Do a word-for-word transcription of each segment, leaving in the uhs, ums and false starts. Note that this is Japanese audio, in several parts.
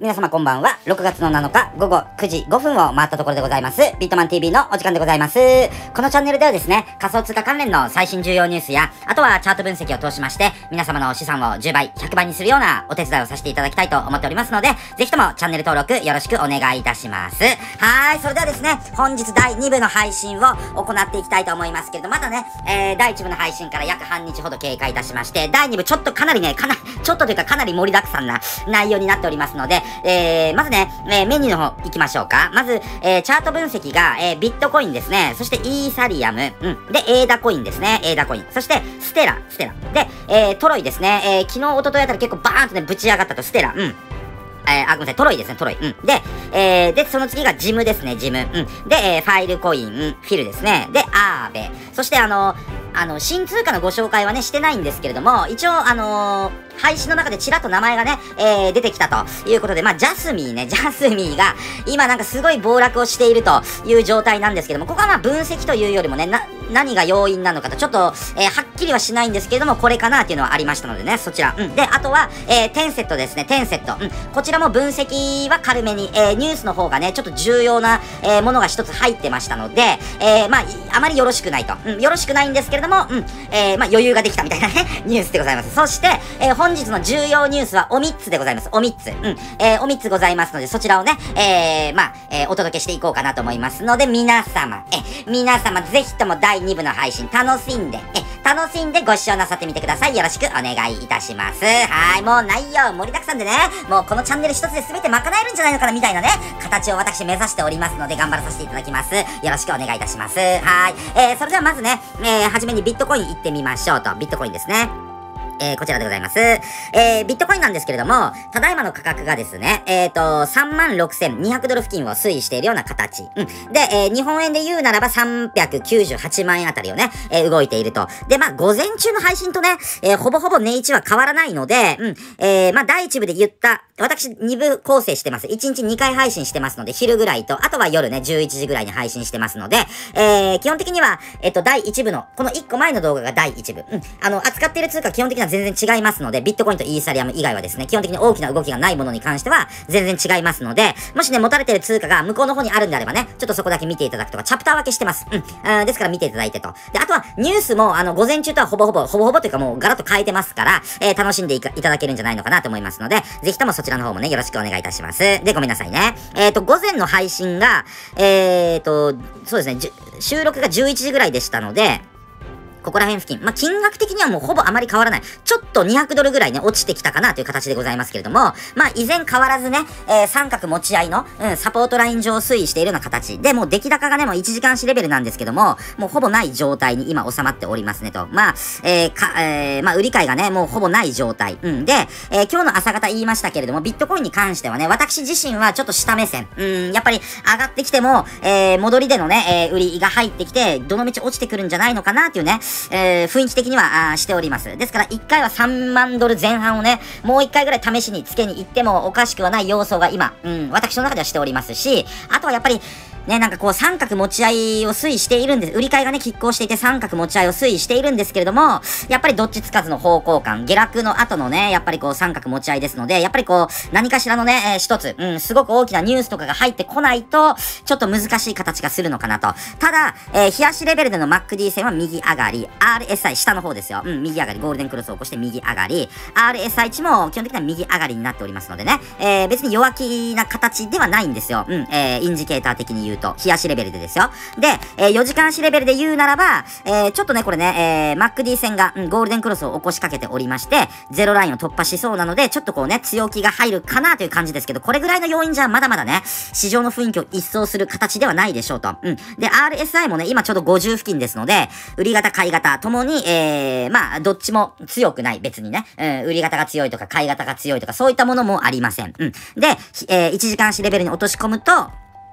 皆様こんばんは。ろくがつのなのか午後くじごふんを回ったところでございます。ビットマン ティーブイ のお時間でございます。このチャンネルではですね、仮想通貨関連の最新重要ニュースや、あとはチャート分析を通しまして、皆様の資産をじゅうばい、ひゃくばいにするようなお手伝いをさせていただきたいと思っておりますので、ぜひともチャンネル登録よろしくお願いいたします。はーい、それではですね、本日だいにぶの配信を行っていきたいと思いますけれど、またね、えー、だいいちぶの配信から約半日ほど経過いたしまして、だいにぶちょっとかなりね、かなり、ちょっとというかかなり盛りだくさんな内容になっておりますので、えー、まずね、えー、メニューの方行きましょうか。まず、えー、チャート分析が、えー、ビットコインですね。そしてイーサリアム。うん。で、エーダコインですね。エーダコイン。そして、ステラ。ステラ。で、えー、トロイですね。えー、昨日、一昨日あたり結構バーンとね、ぶち上がったと、ステラ。うん。えー、あ、ごめんなさい、トロイですね、トロイ。うん。で、えー、で、その次がジムですね、ジム。うん。で、えー、ファイルコイン、フィルですね。で、アーベ。そして、あの、あの、新通貨のご紹介はね、してないんですけれども、一応、あのー、配信の中でちらっと名前がね、えー、出てきたということで、まあ、ジャスミーね、ジャスミーが、今なんかすごい暴落をしているという状態なんですけども、ここはまあ、分析というよりもね、な、何が要因なのかと、ちょっと、えー、はっきりはしないんですけれども、これかなっていうのはありましたのでね、そちら。うん。で、あとは、えー、テンセットですね、テンセット。うん。こちらも分析は軽めに、えー、ニュースの方がね、ちょっと重要な、えー、ものが一つ入ってましたので、えー、まあ、あまりよろしくないと。うん。よろしくないんですけれども、うん。えー、まあ、余裕ができたみたいなね、ニュースでございます。そして、えー、本日の重要ニュースはおみっつでございます。おみっつ。うん。えー、おみっつございますので、そちらをね、えー、まあ、えー、お届けしていこうかなと思いますので、皆様、え、皆様、ぜひともだいにぶの配信、楽しんで、え、楽しんでご視聴なさってみてください。よろしくお願いいたします。はい、もう内容盛りだくさんでね、もうこのチャンネル一つで全て賄えるんじゃないのかな、みたいなね、形を私目指しておりますので、頑張らさせていただきます。よろしくお願いいたします。はい。えー、それではまずね、えー、はじめにビットコイン行ってみましょうと。ビットコインですね。えー、こちらでございます。えー、ビットコインなんですけれども、ただいまの価格がですね、えーと、さんまんろくせんにひゃくドル付近を推移しているような形。うん。で、えー、日本円で言うならばさんびゃくきゅうじゅうはちまんえんあたりをね、えー、動いていると。で、まあ、午前中の配信とね、えー、ほぼほぼ値位置は変わらないので、うん。えー、まあ、だいいちぶで言った、私にぶ構成してます。いちにちにかい配信してますので、昼ぐらいと、あとは夜ね、じゅういちじぐらいに配信してますので、えー、基本的には、えっと、だいいちぶの、このいっこまえの動画がだいいちぶ。うん。あの、扱っている通貨基本的には全然違いますので、ビットコインとイーサリアム以外はですね、基本的に大きな動きがないものに関しては、全然違いますので、もしね、持たれている通貨が向こうの方にあるんであればね、ちょっとそこだけ見ていただくとか、チャプター分けしてます。うん。あですから見ていただいてと。で、あとは、ニュースも、あの、午前中とはほぼほぼ、ほぼほぼというかもう、ガラッと変えてますから、えー、楽しんでいかいただけるんじゃないのかなと思いますので、ぜひともそちらの方もね、よろしくお願いいたします。で、ごめんなさいね。えっと、午前の配信が、えーと、そうですね、収録がじゅういちじぐらいでしたので、ここら辺付近。まあ、金額的にはもうほぼあまり変わらない。ちょっとにひゃくドルぐらいね、落ちてきたかなという形でございますけれども、まあ、依然変わらずね、えー、三角持ち合いの、うん、サポートライン上推移しているような形で、もう出来高がね、もういちじかん足レベルなんですけども、もうほぼない状態に今収まっておりますねと。まあ、えー、か、えー、まあ、売り買いがね、もうほぼない状態。うん。で、えー、今日の朝方言いましたけれども、ビットコインに関してはね、私自身はちょっと下目線。うん、やっぱり上がってきても、えー、戻りでのね、えー、売りが入ってきて、どの道落ちてくるんじゃないのかなっていうね、えー、雰囲気的には、あしております。ですから、いっかいはさんまんドル前半をね、もういっかいぐらい試しにつけに行ってもおかしくはない要素が今、うん、私の中ではしておりますし、あとはやっぱり、ね、なんかこう三角持ち合いを推移しているんです。売り買いがね、拮抗していて三角持ち合いを推移しているんですけれども、やっぱりどっちつかずの方向感、下落の後のね、やっぱりこう三角持ち合いですので、やっぱりこう、何かしらのね、えー、一つ、うん、すごく大きなニュースとかが入ってこないと、ちょっと難しい形がするのかなと。ただ、えー、冷やしレベルでの マックディー 線は右上がり、アールエスアイ 下の方ですよ。うん、右上がり、ゴールデンクロスを起こして右上がり、アールエスアイ 値も基本的には右上がりになっておりますのでね、えー、別に弱気な形ではないんですよ。うん、えー、インジケーター的に言うと、冷やしレベルでですよ。で、えー、よじかん足レベルで言うならば、えー、ちょっとね、これね、えー、マックディー 線が、うん、ゴールデンクロスを起こしかけておりまして、ゼロラインを突破しそうなので、ちょっとこうね、強気が入るかなという感じですけど、これぐらいの要因じゃまだまだね、市場の雰囲気を一掃する形ではないでしょうと。うん。で、アールエスアイ もね、今ちょうどごじゅう付近ですので、売り型、買い型ともに、えー、まあ、どっちも強くない、別にね。うん、売り型が強いとか、買い型が強いとか、そういったものもありません。うん。で、えー、いちじかん足レベルに落とし込むと、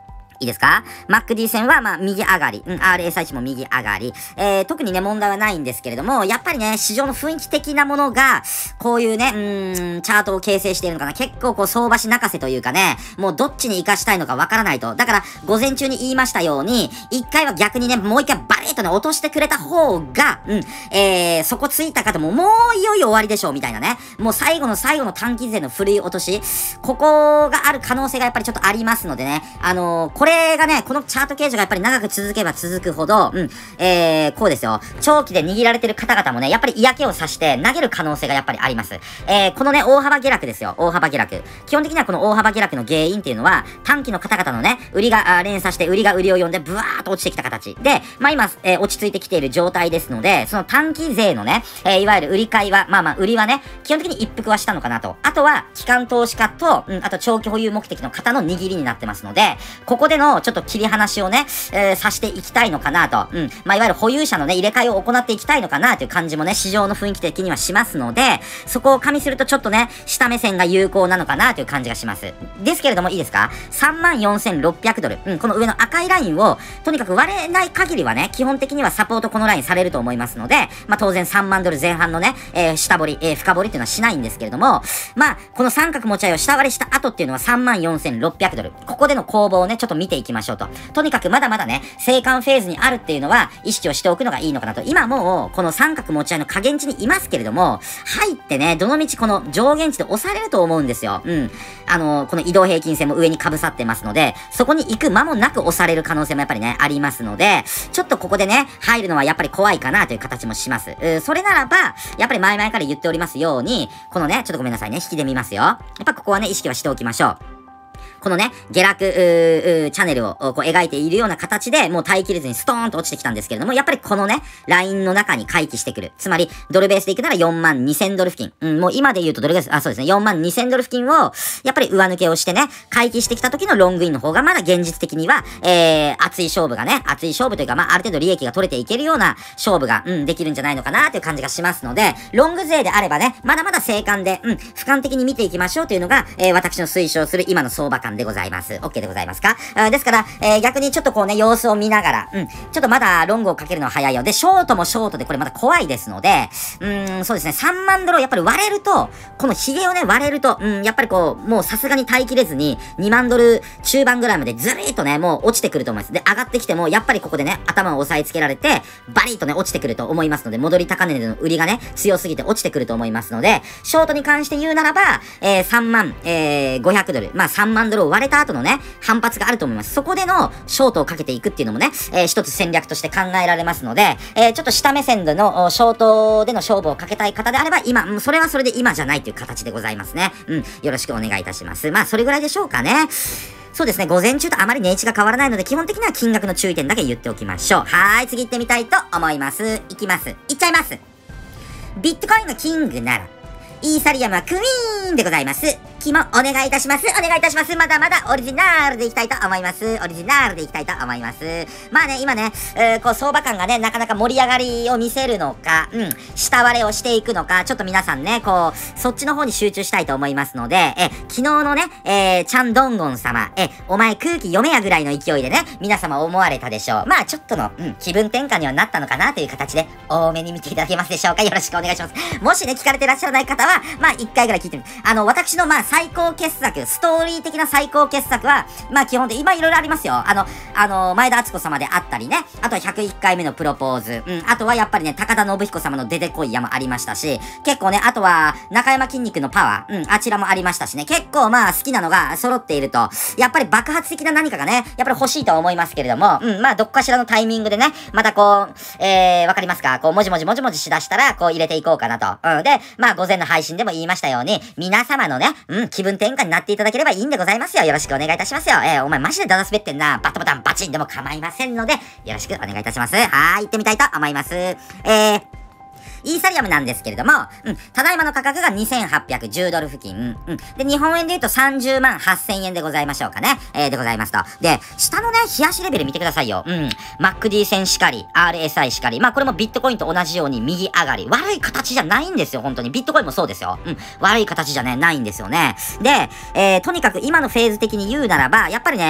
いいですか？ マックディー 線は、まあ、右上がり。うん、アールエスアイ 値も右上がり。えー、特にね、問題はないんですけれども、やっぱりね、市場の雰囲気的なものが、こういうね、うーん、チャートを形成しているのかな。結構こう、相場師泣かせというかね、もうどっちに活かしたいのかわからないと。だから、午前中に言いましたように、一回は逆にね、もう一回バリッとね、落としてくれた方が、うん、えー、そこついた方も、もういよいよ終わりでしょう、みたいなね。もう最後の最後の短期勢の振り落とし、ここがある可能性がやっぱりちょっとありますのでね、あのー、これがね、このチャート形状がやっぱり長く続けば続くほど、うん、えー、こうですよ。長期で握られてる方々もね、やっぱり嫌気をさして投げる可能性がやっぱりあります。えー、このね、大幅下落ですよ。大幅下落。基本的にはこの大幅下落の原因っていうのは、短期の方々のね、売りが連鎖して、売りが売りを呼んで、ブワーっと落ちてきた形。で、まあ今、えー、落ち着いてきている状態ですので、その短期勢のね、えー、いわゆる売り買いは、まあまあ、売りはね、基本的に一服はしたのかなと。あとは、機関投資家と、うん、あと長期保有目的の方の握りになってますので、ここでのちょっと切り離しをね、えー、さしていきたいのかなと。うん。まあ、いわゆる保有者のね、入れ替えを行っていきたいのかなという感じもね、市場の雰囲気的にはしますので、そこを加味するとちょっとね、下目線が有効なのかなという感じがします。ですけれどもいいですか？ さんまんよんせんろっぴゃく ドル。うん、この上の赤いラインを、とにかく割れない限りはね、基本的にはサポートこのラインされると思いますので、まあ、当然さんまんドル前半のね、えー、下掘り、えー、深掘りっていうのはしないんですけれども、まあ、この三角持ち合いを下割りした後っていうのは さんまんよんせんろっぴゃく ドル。ここでの攻防をね、ちょっと見ていきましょうと。とにかくまだまだね、生還フェーズにあるっていうのは意識をしておくのがいいのかなと。今もう、この三角持ち合いの下限値にいますけれども、入ってね、どのみちこの上限値で押されると思うんですよ。うん。あのー、この移動平均線も上に被さってますので、そこに行く間もなく押される可能性もやっぱりね、ありますので、ちょっとここでね、入るのはやっぱり怖いかなという形もします。うー、それならば、やっぱり前々から言っておりますように、このね、ちょっとごめんなさいね、引きで見ますよ。やっぱここはね、意識はしておきましょう。このね、下落、うーうーチャンネルをこう描いているような形で、もう耐えきれずにストーンと落ちてきたんですけれども、やっぱりこのね、ラインの中に回帰してくる。つまり、ドルベースでいくならよんまんにせんドル付近。うん、もう今で言うとどれぐらいです、あ、そうですね、よんまんにせんドル付近を、やっぱり上抜けをしてね、回帰してきた時のロングインの方が、まだ現実的には、えー、熱い勝負がね、熱い勝負というか、まあ、ある程度利益が取れていけるような勝負が、うん、できるんじゃないのかなという感じがしますので、ロング勢であればね、まだまだ静観で、うん、俯瞰的に見ていきましょうというのが、えー、私の推奨する今の相場感でございます。OK でございますか？あですから、えー、逆にちょっとこうね、様子を見ながら、うん、ちょっとまだロングをかけるのは早いよ。で、ショートもショートでこれまだ怖いですので、うーん、そうですね、さんまんドルをやっぱり割れると、このヒゲをね、割れると、うん、やっぱりこう、もうさすがに耐えきれずに、にまんドル中盤ぐらいまでずりーっとね、もう落ちてくると思います。で、上がってきても、やっぱりここでね、頭を押さえつけられて、バリーとね、落ちてくると思いますので、戻り高値での売りがね、強すぎて落ちてくると思いますので、ショートに関して言うならば、えー、さんまん、えー、ごひゃくドル、まあさんまんドルを割れた後のね、反発があると思います。そこでのショートをかけていくっていうのもね、えー、一つ戦略として考えられますので、えー、ちょっと下目線でのショートでの勝負をかけたい方であれば、今、うん、それはそれで今じゃないという形でございますね。うん、よろしくお願いいたします。まあ、それぐらいでしょうかね。そうですね、午前中とあまり値打ちが変わらないので、基本的には金額の注意点だけ言っておきましょう。はーい、次行ってみたいと思います。いきます。いっちゃいます。ビットコインのキングなら、イーサリアムはクイーンでございます。肝お願いいたします。お願いいたします。まだまだオリジナルでいきたいと思います。オリジナルでいきたいと思います。まあね、今ね、えー、こう相場感がね、なかなか盛り上がりを見せるのか、うん、下割れをしていくのか、ちょっと皆さんね、こう、そっちの方に集中したいと思いますので、え、昨日のね、えー、チャンドンゴン様、え、お前空気読めやぐらいの勢いでね、皆様思われたでしょう。まあちょっとの、うん、気分転換にはなったのかなという形で、多めに見ていただけますでしょうか。よろしくお願いします。もしね、聞かれてらっしゃらない方は、まあ一回ぐらい聞いてみて、あの、私のまあ最高傑作、ストーリー的な最高傑作は、まあ基本的に今いろいろありますよ。あの、あの、前田敦子様であったりね、あとはひゃくいっかいめのプロポーズ、うん、あとはやっぱりね、高田信彦様の出てこいやもありましたし、結構ね、あとは中山筋肉のパワー、うん、あちらもありましたしね、結構まあ好きなのが揃っていると、やっぱり爆発的な何かがね、やっぱり欲しいとは思いますけれども、うん、まあどっかしらのタイミングでね、またこう、えー、わかりますか？こう、もじもじもじもじしだしたら、こう入れていこうかなと。うん、で、まあ午前の配信でも言いましたように、皆様のね、うん、気分転換になっていただければいいんでございますよ。よろしくお願いいたしますよ。えー、お前マジでダダ滑ってんな。バタバタンバチンでも構いませんので、よろしくお願いいたします。はーい、行ってみたいと思います。えー、イーサリアムなんですけれども、うん、ただいまの価格がにせんはっぴゃくじゅうドル付近、うん、で、日本円で言うとさんじゅうまんはっせんえんでございましょうかね。えー、でございますと。で、下のね、冷やしレベル見てくださいよ。うん。マックディー 線しかり、アールエスアイ しかり、まあこれもビットコインと同じように右上がり。悪い形じゃないんですよ、本当に。ビットコインもそうですよ。うん。悪い形じゃね、ないんですよね。で、えー、とにかく今のフェーズ的に言うならば、やっぱりね、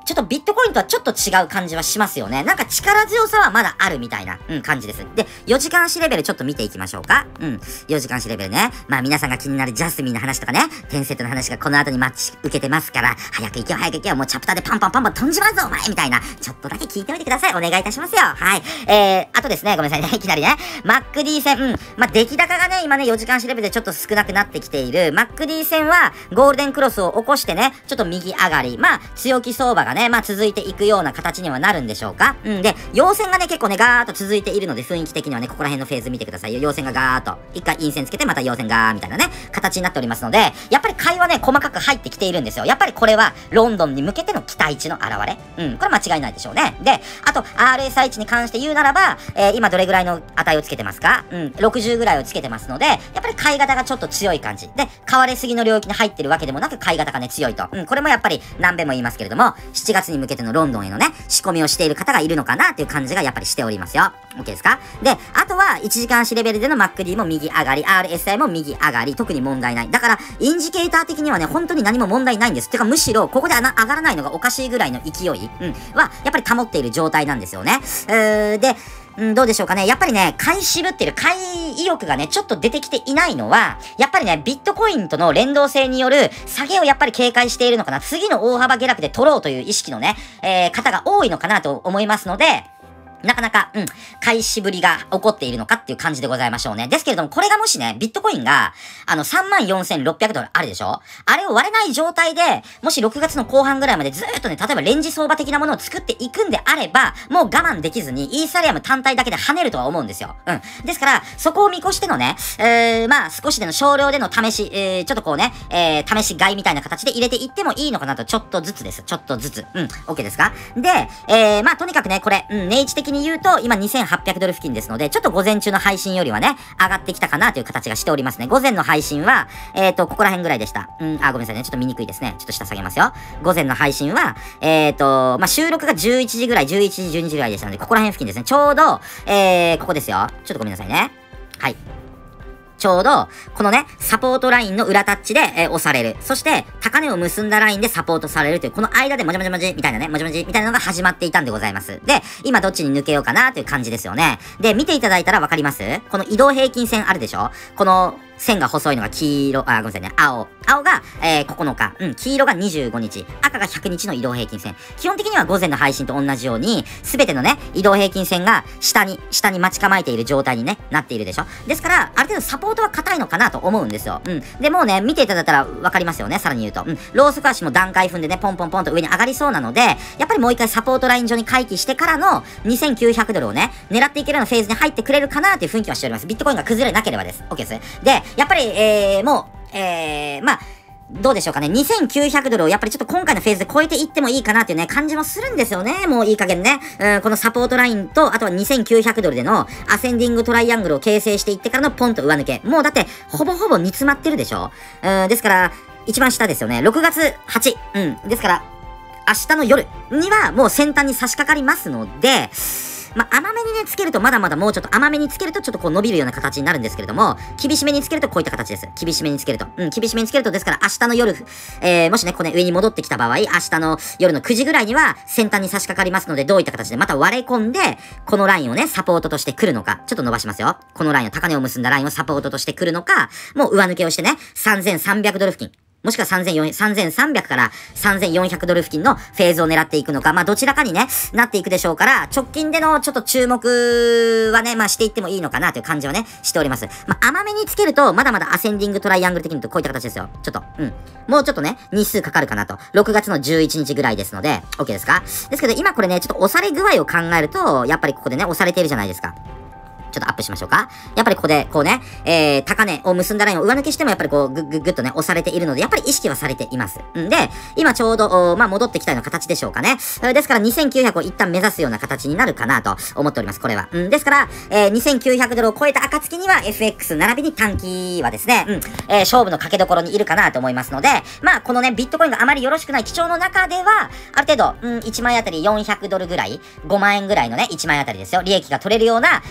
ちょっとビットコインとはちょっと違う感じはしますよね。なんか力強さはまだあるみたいな、うん、感じです。で、よじかん足レベルちょっと見ていきましょうか。うん。よじかん足レベルね。まあ皆さんが気になるジャスミンの話とかね、テンセットの話がこの後に待ち受けてますから、早く行けよ早く行けよ、もうチャプターでパンパンパンパン飛んじまうぞお前みたいな、ちょっとだけ聞いておいてください。お願いいたしますよ。はい。えー、あとですね、ごめんなさいね、いきなりね、マックディー 戦、うん。まあ出来高がね、今ね、よじかん足レベルでちょっと少なくなってきている、マックディー 戦は、ゴールデンクロスを起こしてね、ちょっと右上がり、まあ、強気相場がね、まあ続いていくような形にはなるんでしょうか。うんで、陽線がね、結構ね、ガーッと続いているので、雰囲気的にはね、ここら辺のフェーズ見てくださいよ。陽線がガーッと、一回陰線つけて、また陽線ガーみたいなね、形になっておりますので、やっぱり買いはね、細かく入ってきているんですよ。やっぱりこれは、ロンドンに向けての期待値の表れ。うん、これ間違いないでしょうね。で、あと、アールエスアイ 値に関して言うならば、えー、今どれぐらいの値をつけてますか？うん、ろくじゅうぐらいをつけてますので、やっぱり買い型がちょっと強い感じ。で、買われすぎの領域に入ってるわけでもなく、買い型がね、強いと。うん、これもやっぱり何べんも言いますけれども、しちがつに向けてのロンドンへのね、仕込みをしている方がいるのかなっていう感じがやっぱりしておりますよ。OK ですか？で、あとはいちじかん足レベルでの マックディー も右上がり、アールエスアイ も右上がり、特に問題ない。だから、インジケーター的にはね、本当に何も問題ないんです。てか、むしろ、ここで上がらないのがおかしいぐらいの勢い、うん、は、やっぱり保っている状態なんですよね。うーで、うん、どうでしょうかね。やっぱりね、買い渋ってる、買い意欲がね、ちょっと出てきていないのは、やっぱりね、ビットコインとの連動性による下げをやっぱり警戒しているのかな。次の大幅下落で取ろうという意識のね、えー、方が多いのかなと思いますので、なかなか、うん、買いしぶりが起こっているのかっていう感じでございましょうね。ですけれども、これがもしね、ビットコインが、あの、さんまんよんせんろっぴゃくドルあるでしょ？あれを割れない状態で、もしろくがつの後半ぐらいまでずーっとね、例えばレンジ相場的なものを作っていくんであれば、もう我慢できずに、イーサリアム単体だけで跳ねるとは思うんですよ。うん。ですから、そこを見越してのね、えー、まあ、少しでの少量での試し、えー、ちょっとこうね、えー、試し買いみたいな形で入れていってもいいのかなと、ちょっとずつです。ちょっとずつ。うん。OK ですか？で、えー、まあ、とにかくね、これ、うん、値位置的に言うと、今にせんはっぴゃくドル付近ですので、ちょっと午前中の配信よりはね、上がってきたかなという形がしておりますね。午前の配信は、えっと、ここら辺ぐらいでした。うん、あ、ごめんなさいね。ちょっと見にくいですね。ちょっと下下げますよ。午前の配信は、えっと、まあ、収録がじゅういちじぐらい、じゅういちじ、じゅうにじぐらいでしたので、ここら辺付近ですね。ちょうど、えー、ここですよ。ちょっとごめんなさいね。はい。ちょうど、このね、サポートラインの裏タッチで、えー、押される。そして、高値を結んだラインでサポートされるという、この間でもじゃもじゃもじみたいなね、もじもじみたいなのが始まっていたんでございます。で、今どっちに抜けようかなという感じですよね。で、見ていただいたらわかります？この移動平均線あるでしょ？この、線が細いのが黄色、あ、ごめんなさいね、青。青が、えー、ここのか。うん、黄色がにじゅうごにち。赤がひゃくにちの移動平均線。基本的には午前の配信と同じように、すべてのね、移動平均線が下に、下に待ち構えている状態にね、なっているでしょ。ですから、ある程度サポートは硬いのかなと思うんですよ。うん。で、もうね、見ていただいたらわかりますよね、さらに言うと。うん。ローソク足も段階踏んでね、ポンポンポンと上に上がりそうなので、やっぱりもう一回サポートライン上に回帰してからのにせんきゅうひゃくドルをね、狙っていけるようなフェーズに入ってくれるかなという雰囲気はしております。ビットコインが崩れなければです。OK です。で、やっぱり、えー、もう、えー、まあ、どうでしょうかね。にせんきゅうひゃくドルをやっぱりちょっと今回のフェーズで超えていってもいいかなっていうね、感じもするんですよね。もういい加減ね。うん、このサポートラインと、あとはにせんきゅうひゃくドルでのアセンディングトライアングルを形成していってからのポンと上抜け。もうだって、ほぼほぼ煮詰まってるでしょ。うん、ですから、一番下ですよね。ろくがつはち。うん。ですから、明日の夜にはもう先端に差し掛かりますので、まあ、甘めにね、つけるとまだまだもうちょっと甘めにつけるとちょっとこう伸びるような形になるんですけれども、厳しめにつけるとこういった形です。厳しめにつけると。うん、厳しめにつけると、ですから明日の夜、えー、もしね、これ上に戻ってきた場合、明日の夜のくじぐらいには先端に差し掛かりますので、どういった形でまた割れ込んで、このラインをね、サポートとして来るのか、ちょっと伸ばしますよ。このラインを、高値を結んだラインをサポートとして来るのか、もう上抜けをしてね、さんぜんさんびゃくドル付近。もしくはさんぜんよんひゃく、さんぜんさんびゃくからさんぜんよんひゃくドル付近のフェーズを狙っていくのか、まあどちらかにね、なっていくでしょうから、直近でのちょっと注目はね、まあしていってもいいのかなという感じはね、しております。まあ甘めにつけると、まだまだアセンディングトライアングル的にとこういった形ですよ。ちょっと、うん。もうちょっとね、日数かかるかなと。ろくがつのじゅういちにちぐらいですので、OK ですか？ですけど今これね、ちょっと押され具合を考えると、やっぱりここでね、押されているじゃないですか。ちょっとアップしましょうか。やっぱりここで、こうね、えー、高値を結んだラインを上抜けしてもやっぱりこう、ぐっぐっぐっとね、押されているので、やっぱり意識はされています。んで、今ちょうど、まあ、戻ってきたような形でしょうかね。ですからにせんきゅうひゃくを一旦目指すような形になるかなと思っております、これは。うん、ですから、えー、にせんきゅうひゃくドルを超えた暁には エフエックス 並びに短期はですね、うん、えー、勝負の掛けどころにいるかなと思いますので、まあ、このね、ビットコインがあまりよろしくない基調の中では、ある程度、うん、いちまんえんあたりよんひゃくドルぐらい、ごまんえんぐらいのね、いちまんえんあたりですよ、利益が取れるような勝負が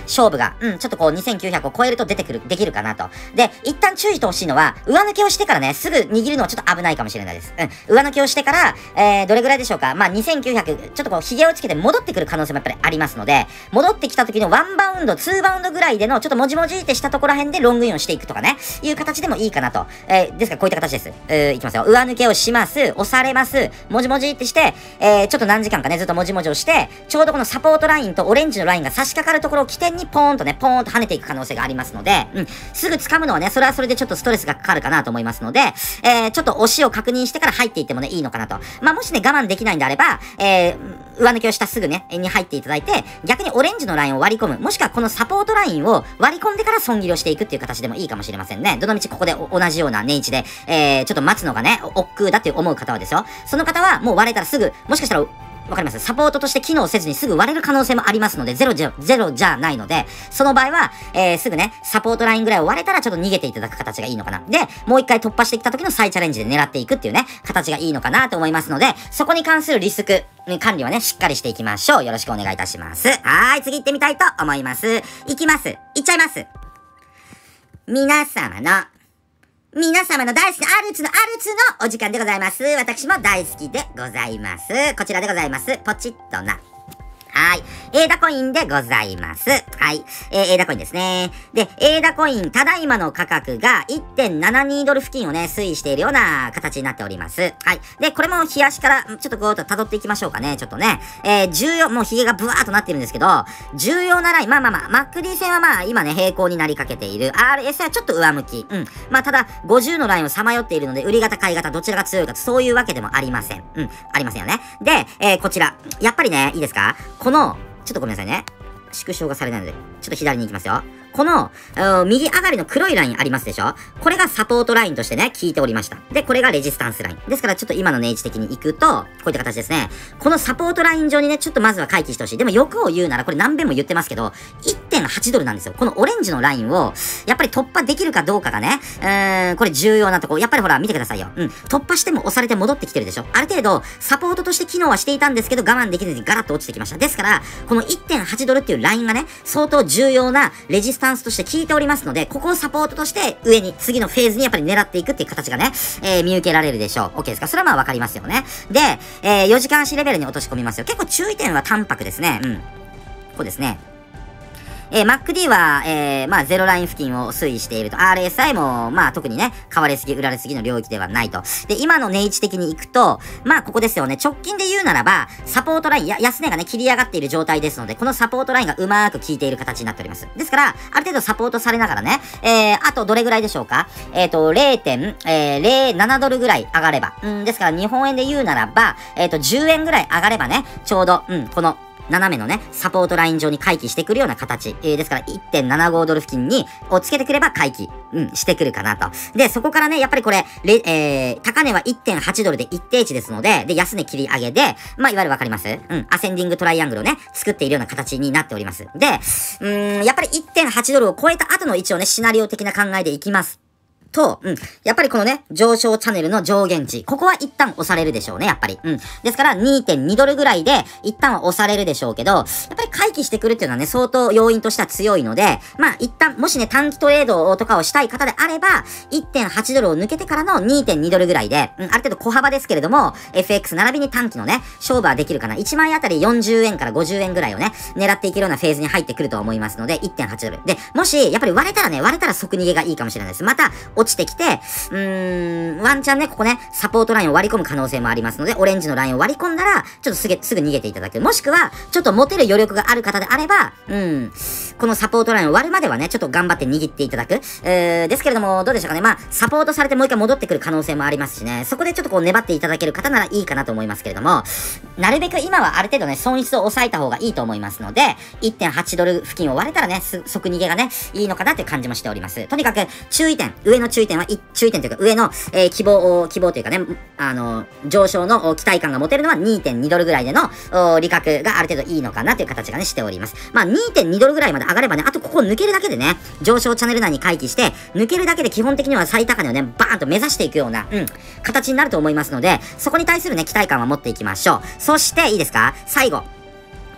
ば、うん、ちょっとこうにせんきゅうひゃくを超えると出てくる、できるかなと。で、一旦注意してほしいのは、上抜けをしてからね、すぐ握るのはちょっと危ないかもしれないです。うん、上抜けをしてから、えー、どれぐらいでしょうか。まあ、にせんきゅうひゃく、ちょっとこう、髭をつけて戻ってくる可能性もやっぱりありますので、戻ってきた時のワンバウンド、ツーバウンドぐらいでの、ちょっともじもじってしたところら辺でロングインをしていくとかね、いう形でもいいかなと。えー、ですからこういった形です。えー、いきますよ。上抜けをします。押されます。もじもじってして、えー、ちょっと何時間かね、ずっともじもじをして、ちょうどこのサポートラインとオレンジのラインが差し掛かるところを起点にポーンとね、ポーンと跳ねていく可能性がありますので、うん、すぐ掴むのはね、それはそれでちょっとストレスがかかるかなと思いますので、えー、ちょっと押しを確認してから入っていってもね、いいのかなと。まあ、もしね、我慢できないんであれば、えー、上抜けをしたすぐね、に入っていただいて、逆にオレンジのラインを割り込む、もしくはこのサポートラインを割り込んでから損切りをしていくっていう形でもいいかもしれませんね。どのみちここで同じような値位置で、えー、ちょっと待つのがね、億劫だって思う方はですよ。その方はもう割れたらすぐ、もしかしたら、わかります。サポートとして機能せずにすぐ割れる可能性もありますので、ゼロじゃ、ゼロじゃないので、その場合は、えー、すぐね、サポートラインぐらいを割れたらちょっと逃げていただく形がいいのかな。で、もう一回突破してきた時の再チャレンジで狙っていくっていうね、形がいいのかなと思いますので、そこに関するリスク、管理はね、しっかりしていきましょう。よろしくお願いいたします。はーい、次行ってみたいと思います。行きます。行っちゃいます。皆様の、皆様の大好きなアルツのアルツのお時間でございます。私も大好きでございます。こちらでございます。ポチッとな。はい。エーダコインでございます。はい。えー、エーダコインですね。で、エーダコイン、ただいまの価格が いってんななに ドル付近をね、推移しているような形になっております。はい。で、これも日足から、ちょっとこうと辿っていきましょうかね。ちょっとね。えー、重要、もう髭がブワーっとなってるんですけど、重要なライン、まあまあまあ、マックディ 線はまあ、今ね、平行になりかけている。アールエス はちょっと上向き。うん。まあ、ただ、ごじゅうのラインをさまよっているので、売り型、買い型、どちらが強いかと、そういうわけでもありません。うん。ありませんよね。で、えー、こちら。やっぱりね、いいですか？この、ちょっとごめんなさいね。縮小がされないので、ちょっと左に行きますよ。この、右上がりの黒いラインありますでしょ？これがサポートラインとしてね、効いておりました。で、これがレジスタンスライン。ですから、ちょっと今の値位置的に行くと、こういった形ですね。このサポートライン上にね、ちょっとまずは回帰してほしい。でも欲を言うなら、これ何遍も言ってますけど、いってんはち ドルなんですよ。このオレンジのラインを、やっぱり突破できるかどうかがね、うーん、これ重要なとこ。やっぱりほら、見てくださいよ。うん。突破しても押されて戻ってきてるでしょ？ある程度、サポートとして機能はしていたんですけど、我慢できずにガラッと落ちてきました。ですから、この いってんはち ドルっていうラインがね、相当重要なレジスタンスとして効いておりますので、ここをサポートとして上に、次のフェーズにやっぱり狙っていくっていう形がね、えー、見受けられるでしょう。OK ですか？それはまあわかりますよね。で、えー、よじかん足レベルに落とし込みますよ。結構注意点は淡白ですね。うん。こうですね。えー、マックディー は、えー、まあ、ゼロライン付近を推移していると。アールエスアイ も、まあ、特にね、買われすぎ、売られすぎの領域ではないと。で、今の値位置的に行くと、まあ、ここですよね。直近で言うならば、サポートライン、や、安値がね、切り上がっている状態ですので、このサポートラインがうまーく効いている形になっております。ですから、ある程度サポートされながらね、えー、あとどれぐらいでしょうか？えっと、れいてんぜろなな ドルぐらい上がれば。うん、ですから、日本円で言うならば、えっと、じゅうえんぐらい上がればね、ちょうど、うん、この、斜めのね、サポートライン上に回帰してくるような形。えー、ですから いってんななご ドル付近に、をつけてくれば回帰、うん、してくるかなと。で、そこからね、やっぱりこれ、れえー、高値は いってんはち ドルで一定値ですので、で、安値切り上げで、まあ、いわゆるわかります？うん、アセンディングトライアングルをね、作っているような形になっております。で、うーん、やっぱり いってんはち ドルを超えた後の一応ね、シナリオ的な考えでいきます。と、うん。やっぱりこのね、上昇チャンネルの上限値。ここは一旦押されるでしょうね、やっぱり。うん。ですから にてんに ドルぐらいで、一旦は押されるでしょうけど、やっぱり回帰してくるっていうのはね、相当要因としては強いので、まあ一旦、もしね、短期トレードとかをしたい方であれば、いってんはち ドルを抜けてからの にてんに ドルぐらいで、うん、ある程度小幅ですけれども、エフエックス 並びに短期のね、勝負はできるかな。いちまんえんあたりよんじゅうえんからごじゅうえんぐらいをね、狙っていけるようなフェーズに入ってくると思いますので、いってんはち ドル。で、もし、やっぱり割れたらね、割れたら即逃げがいいかもしれないです。また、落ちてきて、うーん、ワンチャンね、ここね、サポートラインを割り込む可能性もありますので、オレンジのラインを割り込んだら、ちょっとすぐ、すぐ逃げていただく。もしくは、ちょっと持てる余力がある方であれば、うん、このサポートラインを割るまではね、ちょっと頑張って握っていただく。えー、ですけれども、どうでしょうかね。まあ、サポートされてもう一回戻ってくる可能性もありますしね、そこでちょっとこう粘っていただける方ならいいかなと思いますけれども、なるべく今はある程度ね、損失を抑えた方がいいと思いますので、いってんはち ドル付近を割れたらね、即逃げがね、いいのかなという感じもしております。とにかく、注意点、上の注意点は、注意点というか、上の、えー、希望、希望というかね、あの、上昇の期待感が持てるのは にてんに ドルぐらいでの、利確がある程度いいのかなという形がね、しております。まあ、にてんに ドルぐらいまで上がればね、あとここ抜けるだけでね、上昇チャンネル内に回帰して、抜けるだけで基本的には最高値をね、バーンと目指していくような、うん、形になると思いますので、そこに対するね、期待感は持っていきましょう。そして、いいですか？最後。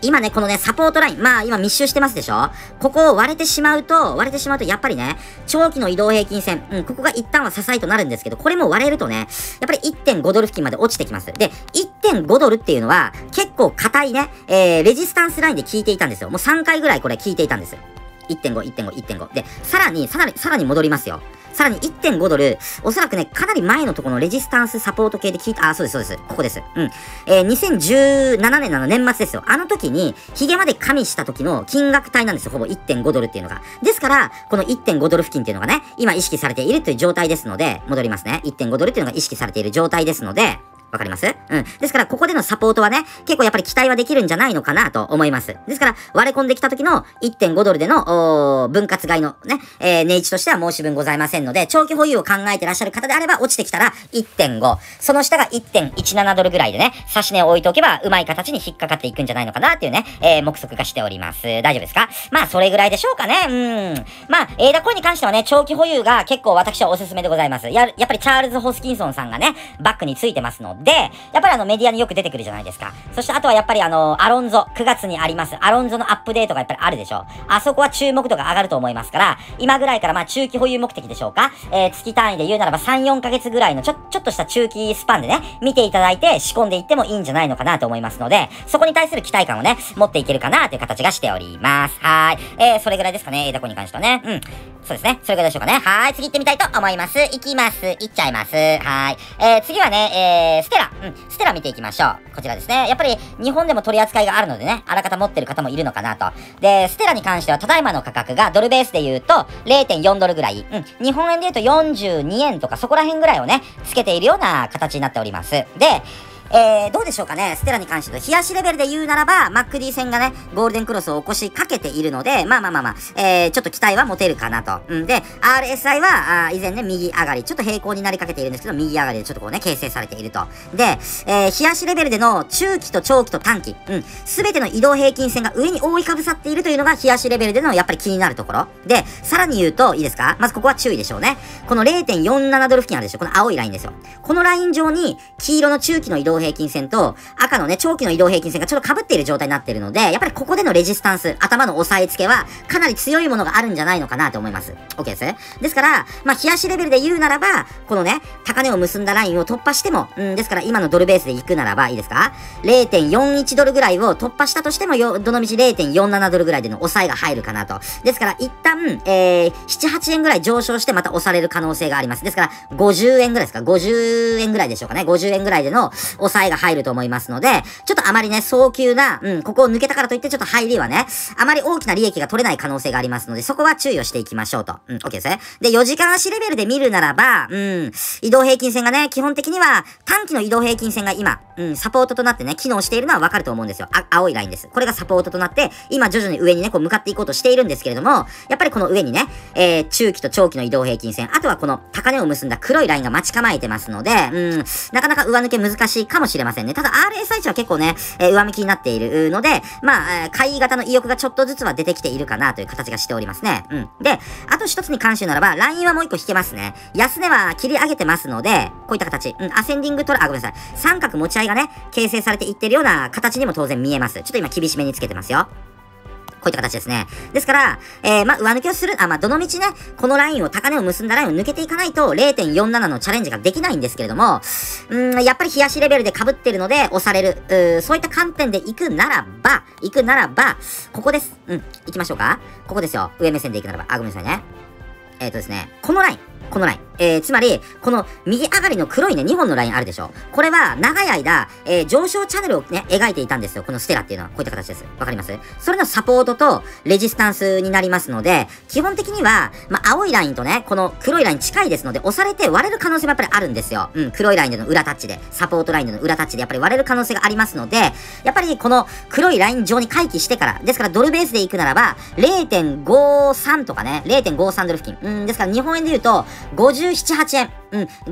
今ね、このね、サポートライン、まあ今密集してますでしょ。ここを割れてしまうと、割れてしまうと、やっぱりね、長期の移動平均線、うん、ここが一旦は支えとなるんですけど、これも割れるとね、やっぱり いってんごドル付近まで落ちてきます。で、いってんごドルっていうのは、結構硬いね、えー、レジスタンスラインで効いていたんですよ。もうさんかいぐらいこれ効いていたんです。いってんご、いってんご、いってんご。で、さらに、さらに、さらに戻りますよ。さらに いってんごドル、おそらくね、かなり前のところのレジスタンスサポート系で聞いた、あ、そうです、そうです。ここです。うん。えー、にせんじゅうななねんの年末ですよ。あの時に、ヒゲまで加味した時の金額帯なんですよ。ほぼ いってんごドルっていうのが。ですから、この いってんごドル付近っていうのがね、今意識されているという状態ですので、戻りますね。いってんごドルっていうのが意識されている状態ですので、わかります？うん。ですから、ここでのサポートはね、結構やっぱり期待はできるんじゃないのかなと思います。ですから、割れ込んできた時の いってんごドルでの、おー、分割買いのね、えー、値打ちとしては申し分ございませんので、長期保有を考えてらっしゃる方であれば、落ちてきたら いってんご。その下が いってんいちななドルぐらいでね、差し値を置いておけば、うまい形に引っかかっていくんじゃないのかなっていうね、えー、目測がしております。大丈夫ですか？まあ、それぐらいでしょうかね。うん。まあ、エーダコインに関してはね、長期保有が結構私はおすすめでございます。や、やっぱりチャールズ・ホスキンソンさんがね、バックについてますので、やっぱりあの、メディアによく出てくるじゃないですか。そしてあとはやっぱりあの、アロンゾ、くがつにあります、アロンゾのアップデートがやっぱりあるでしょ。あそこは注目度が上がると思いますから、今ぐらいからまあ中期保有目的でしょうか。えー、月単位で言うならばさん、よんかげつぐらいのちょ、ちょっとした中期スパンでね、見ていただいて仕込んでいってもいいんじゃないのかなと思いますので、そこに対する期待感をね、持っていけるかなという形がしております。はーい。えー、それぐらいですかね、エーダコに関してはね。うん。そうですね。それぐらいでしょうかね。はーい。次行ってみたいと思います。行きます。行っちゃいます。はーい。えー、次はね、えー、ステラ。うん。ステラ見ていきましょう。こちらですね。やっぱり日本でも取り扱いがあるのでね、あらかた持ってる方もいるのかなと。で、ステラに関してはただいまの価格がドルベースで言うと れいてんよんドルぐらい。うん。日本円で言うとよんじゅうにえんとかそこら辺ぐらいをね、つけているような形になっております。で、えー、どうでしょうかね。ステラに関しては、冷やしレベルで言うならば、マックディ戦がね、ゴールデンクロスを起こしかけているので、まあまあまあまあ、えー、ちょっと期待は持てるかなと。うんで、アールエスアイ は、あ以前ね、右上がり、ちょっと平行になりかけているんですけど、右上がりでちょっとこうね、形成されていると。で、えー、冷やしレベルでの中期と長期と短期、うん、すべての移動平均線が上に覆いかぶさっているというのが、冷やしレベルでのやっぱり気になるところ。で、さらに言うと、いいですか？まずここは注意でしょうね。この れいてんよんななドル付近あるでしょ。この青いラインですよ。このライン上に、黄色の中期の移動平均線と、赤のね、長期の移動平均線がちょっと被っている状態になっているので、やっぱりここでのレジスタンス、頭の押さえつけは、かなり強いものがあるんじゃないのかなと思います。OK です。ですから、まあ、冷やしレベルで言うならば、このね、高値を結んだラインを突破しても、うん、ですから今のドルベースで行くならば、いいですか？ れいてんよんいち ドルぐらいを突破したとしても、よ、どのみち れいてんよんなな ドルぐらいでの抑えが入るかなと。ですから、一旦、えー、なな、はちえんぐらい上昇してまた押される可能性があります。ですから、ごじゅうえんぐらいですか？ ごじゅうえんぐらいでしょうかね。ごじゅうえんぐらいでの抑えが入ると思いますので、ちょっとあまりね、早急な、うん、ここを抜けたからといってちょっと入りはね、あまり大きな利益が取れない可能性がありますので、そこは注意をしていきましょうと。うん、OK ですね。で、よじかん足レベルで見るならば、うん、移動平均線がね、基本的には、短期の移動平均線が今、うん、サポートとなってね、機能しているのはわかると思うんですよ。あ、青いラインです。これがサポートとなって、今徐々に上にね、こう向かっていこうとしているんですけれども、やっぱりこの上にね、えー、中期と長期の移動平均線、あとはこの高値を結んだ黒いラインが待ち構えてますので、うん、なかなか上抜け難しいかもしれませんね。ただ アールエスアイ 値は結構ね、えー、上向きになっているので、まあ、えー、買い型の意欲がちょっとずつは出てきているかなという形がしておりますね。うん。で、あと一つに関してならば、ラインはもう一個引けますね。安値は切り上げてますので、こういった形、うん、アセンディングトラ、あ、ごめんなさい。三角持ち合いがね、形成されていってるような形にも当然見えます。ちょっと今厳しめにつけてますよ。こういった形ですね。ですから、えー、まあ、上抜けをする、あ、まあ、どのみちね、このラインを、高値を結んだラインを抜けていかないと、れいてんよんなな のチャレンジができないんですけれども、うーん、やっぱり冷やしレベルで被ってるので、押される、うー、そういった観点で行くならば、行くならば、ここです。うん、行きましょうか。ここですよ。上目線で行くならば。あ、ごめんなさいね。えーとですね、このライン。このライン。えー、つまり、この右上がりの黒いね、にほんのラインあるでしょ。これは、長い間、えー、上昇チャンネルをね、描いていたんですよ。このステラっていうのは。こういった形です。わかります？それのサポートと、レジスタンスになりますので、基本的には、まあ、青いラインとね、この黒いライン近いですので、押されて割れる可能性もやっぱりあるんですよ。うん、黒いラインでの裏タッチで、サポートラインでの裏タッチで、やっぱり割れる可能性がありますので、やっぱりこの黒いライン上に回帰してから、ですからドルベースで行くならば、れいてんごさん とかね、れいてんごさん ドル付近。うん、ですから日本円で言うと、ごじゅうなな、はちえん、うん、ぐらい。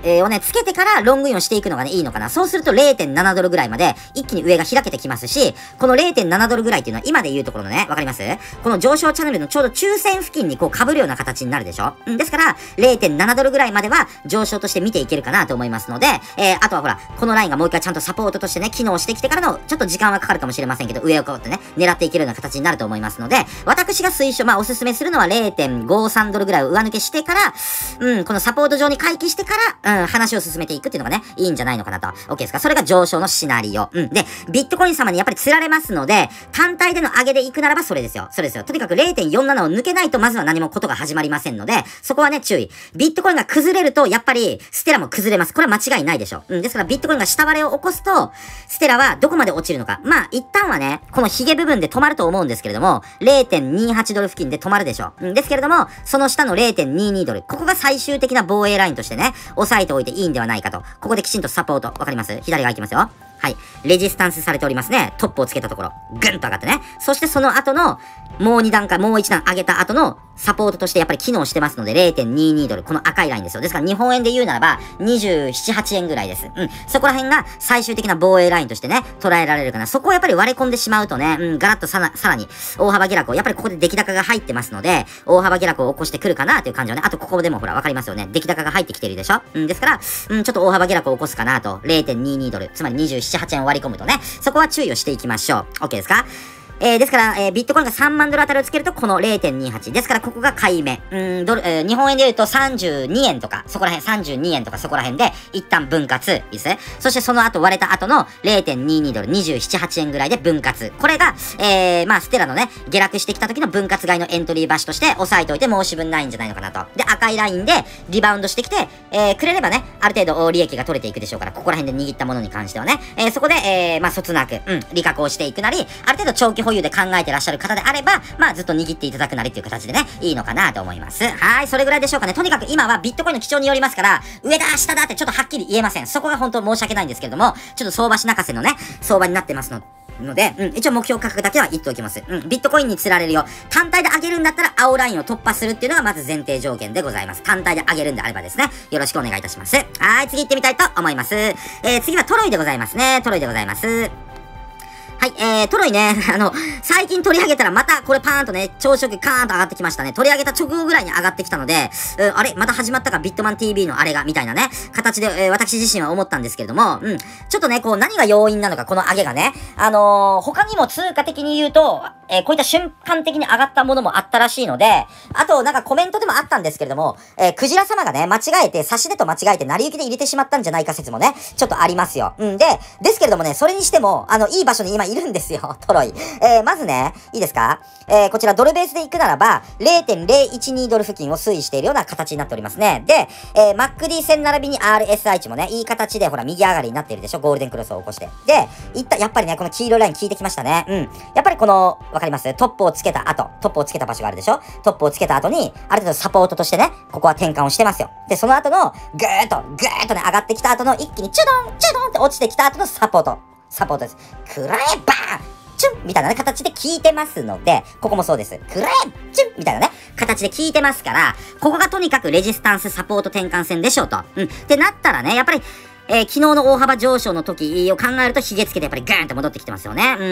えー、をね、つけてからロングインをしていくのがね、いいのかな。そうすると れいてんなな ドルぐらいまで一気に上が開けてきますし、この れいてんなな ドルぐらいっていうのは今で言うところのね、わかります？この上昇チャンネルのちょうど中線付近にこう被るような形になるでしょ？うん、ですから、れいてんなな ドルぐらいまでは上昇として見ていけるかなと思いますので、えー、あとはほら、このラインがもう一回ちゃんとサポートとしてね、機能してきてからの、ちょっと時間はかかるかもしれませんけど、上をこうやってね、狙っていけるような形になると思いますので、私が推奨、まあおすすめするのは れいてんごさん ドルぐらいを上抜けしてから、うん、このサポート上に回帰してから、うん、話を進めていくっていうのがね、いいんじゃないのかなと。OK ですか？それが上昇のシナリオ。うん。で、ビットコイン様にやっぱり釣られますので、単体での上げで行くならばそれですよ。それですよ。とにかく れいてんよんなな を抜けないとまずは何もことが始まりませんので、そこはね、注意。ビットコインが崩れると、やっぱり、ステラも崩れます。これは間違いないでしょ。うん。ですから、ビットコインが下割れを起こすと、ステラはどこまで落ちるのか。まあ、一旦はね、このヒゲ部分で止まると思うんですけれども、れいてんにはち ドル付近で止まるでしょ。うん。ですけれども、その下の れいてんにに ドル。ここが最終的な防衛ラインとしてね、押さえておいていいんではないかと。ここできちんとサポート。わかります？左側行きますよ。はい。レジスタンスされておりますね。トップをつけたところ。ぐんと上がってね。そしてその後の、もうに段階、もういち段上げた後のサポートとしてやっぱり機能してますので れいてんにに ドル。この赤いラインですよ。ですから日本円で言うならばにじゅうなな、はちえんぐらいです。うん。そこら辺が最終的な防衛ラインとしてね、捉えられるかな。そこをやっぱり割れ込んでしまうとね、うん、ガラッとさら、さらに大幅下落を、やっぱりここで出来高が入ってますので、大幅下落を起こしてくるかなという感じはね。あとここでもほら、わかりますよね。出来高が入ってきてるでしょ？うん、ですから、うん、ちょっと大幅下落を起こすかなと。れいてんにに ドル。つまりにじゅうなな、はちえんを割り込むとね。そこは注意をしていきましょう。OK ですか？えー、ですから、えー、ビットコインがさんまんドルあたりをつけると、この れいてんにはち。ですから、ここが買い目。うーん、ドル、えー、日本円で言うとさんじゅうにえんとか、そこら辺、さんじゅうにえんとかそこら辺で、一旦分割。いいですね。そしてその後割れた後の れいてんにに ドル、にじゅうなな、はちえんぐらいで分割。これが、えー、まあ、ステラのね、下落してきた時の分割買いのエントリー場所として押さえておいて申し分ないんじゃないのかなと。で、赤いラインでリバウンドしてきて、えー、くれればね、ある程度利益が取れていくでしょうから、ここら辺で握ったものに関してはね、えー、そこで、えー、まあ、そつなく、うん、利確をしていくなり、ある程度長期保有で考えてらっしゃる方であれば、まあずっと握っていただくなりっていう形でね、いいのかなと思います。はい、それぐらいでしょうかね。とにかく今はビットコインの基調によりますから、上だ、下だってちょっとはっきり言えません。そこが本当申し訳ないんですけれども、ちょっと相場し泣かせのね、相場になってますの。ので、うん、一応目標価格だけは言っておきます。うん、ビットコインに釣られるよ。単体で上げるんだったら青ラインを突破するっていうのがまず前提条件でございます。単体で上げるんであればですね、よろしくお願いいたします。はい、次行ってみたいと思います。えー、次はトロイでございますね。トロイでございます。はい、えー、トロイね、あの、最近取り上げたらまたこれパーンとね、朝食カーンと上がってきましたね。取り上げた直後ぐらいに上がってきたので、うん、あれまた始まったかビットマン ティービー のあれが、みたいなね、形で、えー、私自身は思ったんですけれども、うん、ちょっとね、こう何が要因なのか、この上げがね、あのー、他にも通貨的に言うと、えー、こういった瞬間的に上がったものもあったらしいので、あとなんかコメントでもあったんですけれども、えー、クジラ様がね、間違えて、差し値と間違えて成り行きで入れてしまったんじゃないか説もね、ちょっとありますよ。うんで、ですけれどもね、それにしても、あの、いい場所に今いるんですよ。トロイ。えー、まずね、いいですか？えー、こちらドルベースで行くならば、れいてんぜろいちに ドル付近を推移しているような形になっておりますね。で、えー、マックディー 線並びに アールエスアイ 値もね、いい形でほら、右上がりになっているでしょ？ゴールデンクロスを起こして。で、いった、やっぱりね、この黄色いライン効いてきましたね。うん。やっぱりこの、わかります？トップをつけた後、トップをつけた場所があるでしょ？トップをつけた後に、ある程度サポートとしてね、ここは転換をしてますよ。で、その後の、ぐーっと、ぐーっとね、上がってきた後の、一気にチュドン、チュドンって落ちてきた後のサポート。サポートです。くらえばーンチュンみたいなね、形で効いてますので、ここもそうです。くらえチュンみたいなね、形で効いてますから、ここがとにかくレジスタンスサポート転換線でしょうと。うん。ってなったらね、やっぱり、えー、昨日の大幅上昇の時を考えると、ヒゲつけてやっぱりガーンと戻ってきてますよね。うん。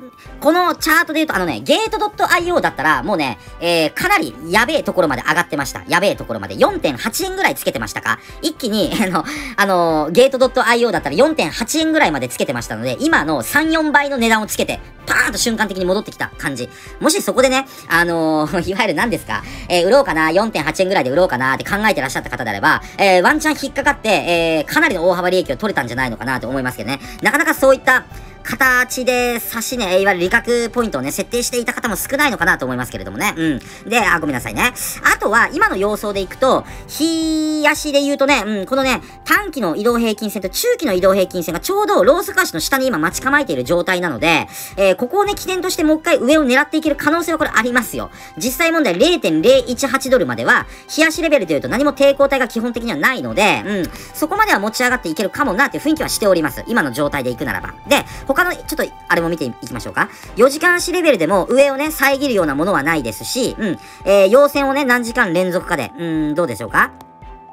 このチャートで言うと、あのね、ゲート ドットアイオー だったら、もうね、えー、かなりやべえところまで上がってました。やべえところまで。よんてんはちえんぐらいつけてましたか？一気に、あの、あのー、ゲート ドットアイオー だったら よんてんはちえんぐらいまでつけてましたので、今のさん、よんばいの値段をつけて、パーンと瞬間的に戻ってきた感じ。もしそこでね、あのー、いわゆる何ですか、えー、売ろうかな、よんてんはちえんぐらいで売ろうかなって考えてらっしゃった方であれば、えー、ワンチャン引っかかって、えー、かなりの大幅利益を取れたんじゃないのかなと思いますけどね。なかなかそういった、形で差しね、いわゆる利確ポイントをね、設定していた方も少ないのかなと思いますけれどもね。うん。で、あ、ごめんなさいね。あとは、今の様相でいくと、日足で言うとね、うん、このね、短期の移動平均線と中期の移動平均線がちょうどローソク足の下に今待ち構えている状態なので、えー、ここをね、起点としてもう一回上を狙っていける可能性はこれありますよ。実際問題 れいてんぜろいちはち ドルまでは、日足レベルというと何も抵抗体が基本的にはないので、うん、そこまでは持ち上がっていけるかもなっていう雰囲気はしております。今の状態でいくならば。で、他の、ちょっと、あれも見ていきましょうか。よじかん足レベルでも上をね、遮るようなものはないですし、うん、えー、陽線をね、何時間連続かで、うん、どうでしょうか。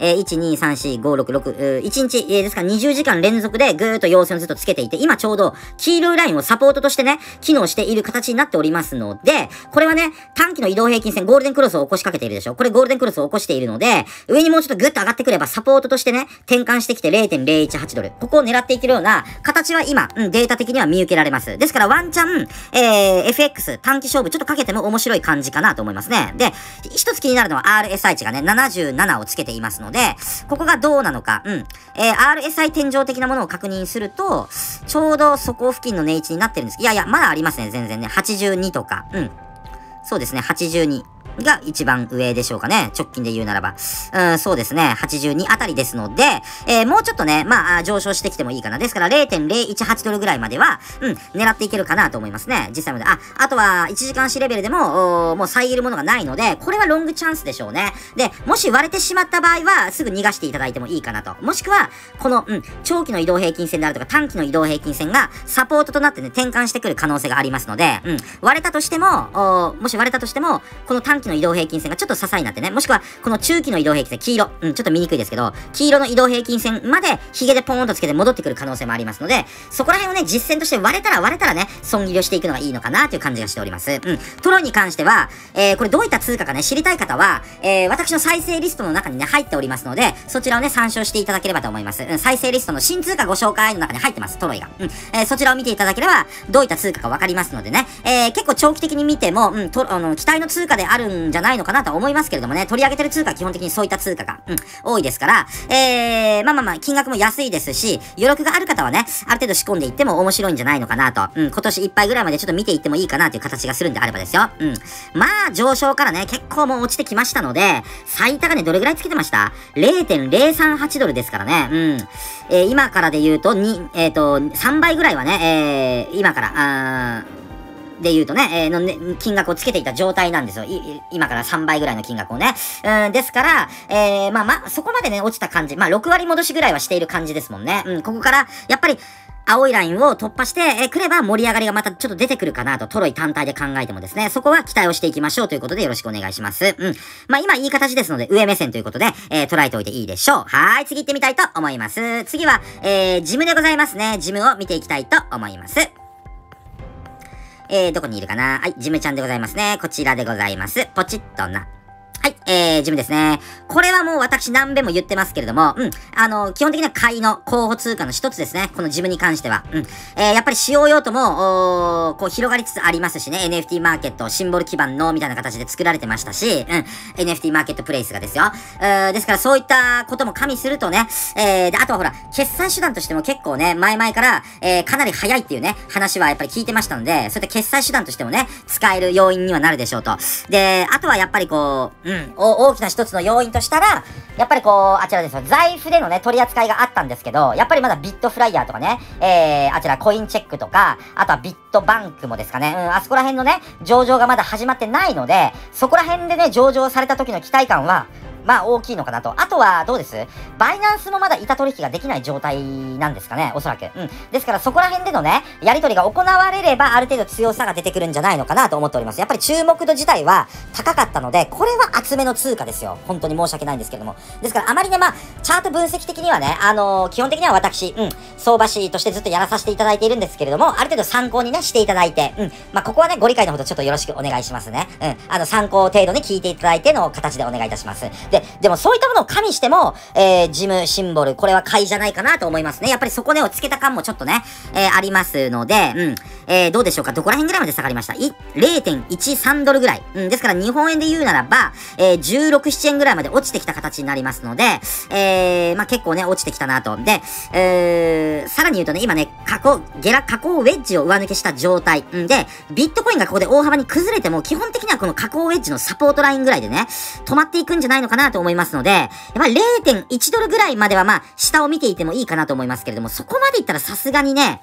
えー、いち、に、さん、よん、ご、ろく、ろく、いちにち、えー、ですからにじゅうじかん連続でぐーっと陽線をずっとつけていて、今ちょうど黄色いラインをサポートとしてね、機能している形になっておりますので、これはね、短期の移動平均線、ゴールデンクロスを起こしかけているでしょ。これゴールデンクロスを起こしているので、上にもうちょっとグッと上がってくればサポートとしてね、転換してきて れいてんぜろいちはち ドル。ここを狙っていけるような形は今、うん、データ的には見受けられます。ですからワンチャン、えー、エフエックス、短期勝負ちょっとかけても面白い感じかなと思いますね。で、一つ気になるのは アールエスアイ 値がね、ななじゅうななをつけていますので、ここがどうなのか、うん。えー、アールエスアイ 天井的なものを確認すると、ちょうどそこ付近の値位置になってるんです。いやいや、まだありますね、全然ね。はちじゅうにとか、うん。そうですね、はちじゅうに。が一番上でしょうかね。直近で言うならば。うん、そうですね。はちじゅうにあたりですので、えー、もうちょっとね、まあ、上昇してきてもいいかな。ですから れいてんぜろいちはち ドルぐらいまでは、うん、狙っていけるかなと思いますね。実際まで。あ、あとはいちじかん足レベルでも、もう遮るものがないので、これはロングチャンスでしょうね。で、もし割れてしまった場合は、すぐ逃がしていただいてもいいかなと。もしくは、この、うん、長期の移動平均線であるとか、短期の移動平均線が、サポートとなってね、転換してくる可能性がありますので、うん、割れたとしても、もし割れたとしても、この短期の移動平均線がちょっと支えになってね、もしくは、この中期の移動平均線、黄色、うん、ちょっと見にくいですけど、黄色の移動平均線まで、ヒゲでポーンとつけて戻ってくる可能性もありますので、そこら辺をね、実践として割れたら割れたらね、損切りをしていくのがいいのかなという感じがしております。うん。トロイに関しては、えー、これどういった通貨かね、知りたい方は、えー、私の再生リストの中にね、入っておりますので、そちらをね、参照していただければと思います。うん、再生リストの新通貨ご紹介の中に入ってます、トロイが。うん。えー、そちらを見ていただければ、どういった通貨かわかりますのでね、えー、結構長期的に見ても、うん、と、あの、期待の通貨であるんじゃないのかなとは思いますけれどもね、取り上げてる通貨は基本的にそういった通貨が、うん、多いですから、えー、まあまあまあ、金額も安いですし、余力がある方はね、ある程度仕込んでいっても面白いんじゃないのかなと、うん、今年いっぱいぐらいまでちょっと見ていってもいいかなという形がするんであればですよ。うん。まあ、上昇からね、結構もう落ちてきましたので、最高値どれぐらいつけてました ?れいてんぜろさんはち ドルですからね。うん。えー、今からで言うと、に、えっと、さんばいぐらいはね、えー、今から、あー、で言うとね、えー、のね、金額をつけていた状態なんですよ。い、今からさんばいぐらいの金額をね。うん、ですから、えー、まあまあ、そこまでね、落ちた感じ。まあ、ろくわり戻しぐらいはしている感じですもんね。うん、ここから、やっぱり、青いラインを突破して、えー、くれば盛り上がりがまたちょっと出てくるかなと、トロイ単体で考えてもですね、そこは期待をしていきましょうということでよろしくお願いします。うん。まあ今いい形ですので、上目線ということで、えー、捉えておいていいでしょう。はーい、次行ってみたいと思います。次は、えー、ジムでございますね。ジムを見ていきたいと思います。えー、どこにいるかな？はい、ジムちゃんでございますね。こちらでございます。ポチッとな。はい、えー、ジムですね。これはもう私何べんも言ってますけれども、うん、あの、基本的には買いの候補通貨の一つですね。このジムに関しては。うん。えー、やっぱり使用用途も、おー、こう広がりつつありますしね。エヌエフティー マーケット、シンボル基盤の、みたいな形で作られてましたし、うん。エヌエフティー マーケットプレイスがですよ。えー、ですからそういったことも加味するとね、えー、で、あとはほら、決済手段としても結構ね、前々から、えー、かなり早いっていうね、話はやっぱり聞いてましたので、そういった決済手段としてもね、使える要因にはなるでしょうと。で、あとはやっぱりこう、うん、大きな一つの要因としたら、やっぱりこう、あちらですよ、財布でのね、取り扱いがあったんですけど、やっぱりまだビットフライヤーとかね、えー、あちらコインチェックとか、あとはビットバンクもですかね、うん、あそこら辺のね、上場がまだ始まってないので、そこら辺でね、上場された時の期待感は、まあ大きいのかなと。あとはどうです？バイナンスもまだ板取引ができない状態なんですかね、おそらく。うん。ですからそこら辺でのね、やり取りが行われればある程度強さが出てくるんじゃないのかなと思っております。やっぱり注目度自体は高かったので、これは厚めの通貨ですよ。本当に申し訳ないんですけども。ですからあまりね、まあ、チャート分析的にはね、あのー、基本的には私、うん、相場師としてずっとやらさせていただいているんですけれども、ある程度参考にね、していただいて、うん。まあ、ここはね、ご理解のほどちょっとよろしくお願いしますね。うん。あの、参考程度に聞いていただいての形でお願いいたします。で、でもそういったものを加味しても、えー、ジムシンボル、これは買いじゃないかなと思いますね。やっぱり底値をつけた感もちょっとね、えー、ありますので、うん。えー、どうでしょうか？どこら辺ぐらいまで下がりました？ れいてんいちさん ドルぐらい。うん。ですから日本円で言うならば、えー、じゅうろく、ななえんぐらいまで落ちてきた形になりますので、えー、まあ、結構ね、落ちてきたなと。で、えー、さらに言うとね、今ね、過去、下落、下降ウェッジを上抜けした状態。んで、ビットコインがここで大幅に崩れても、基本的にはこの下降ウェッジのサポートラインぐらいでね、止まっていくんじゃないのかなと思いますので、やっぱり れいてんいち ドルぐらいまではまあ、下を見ていてもいいかなと思いますけれども、そこまでいったらさすがにね、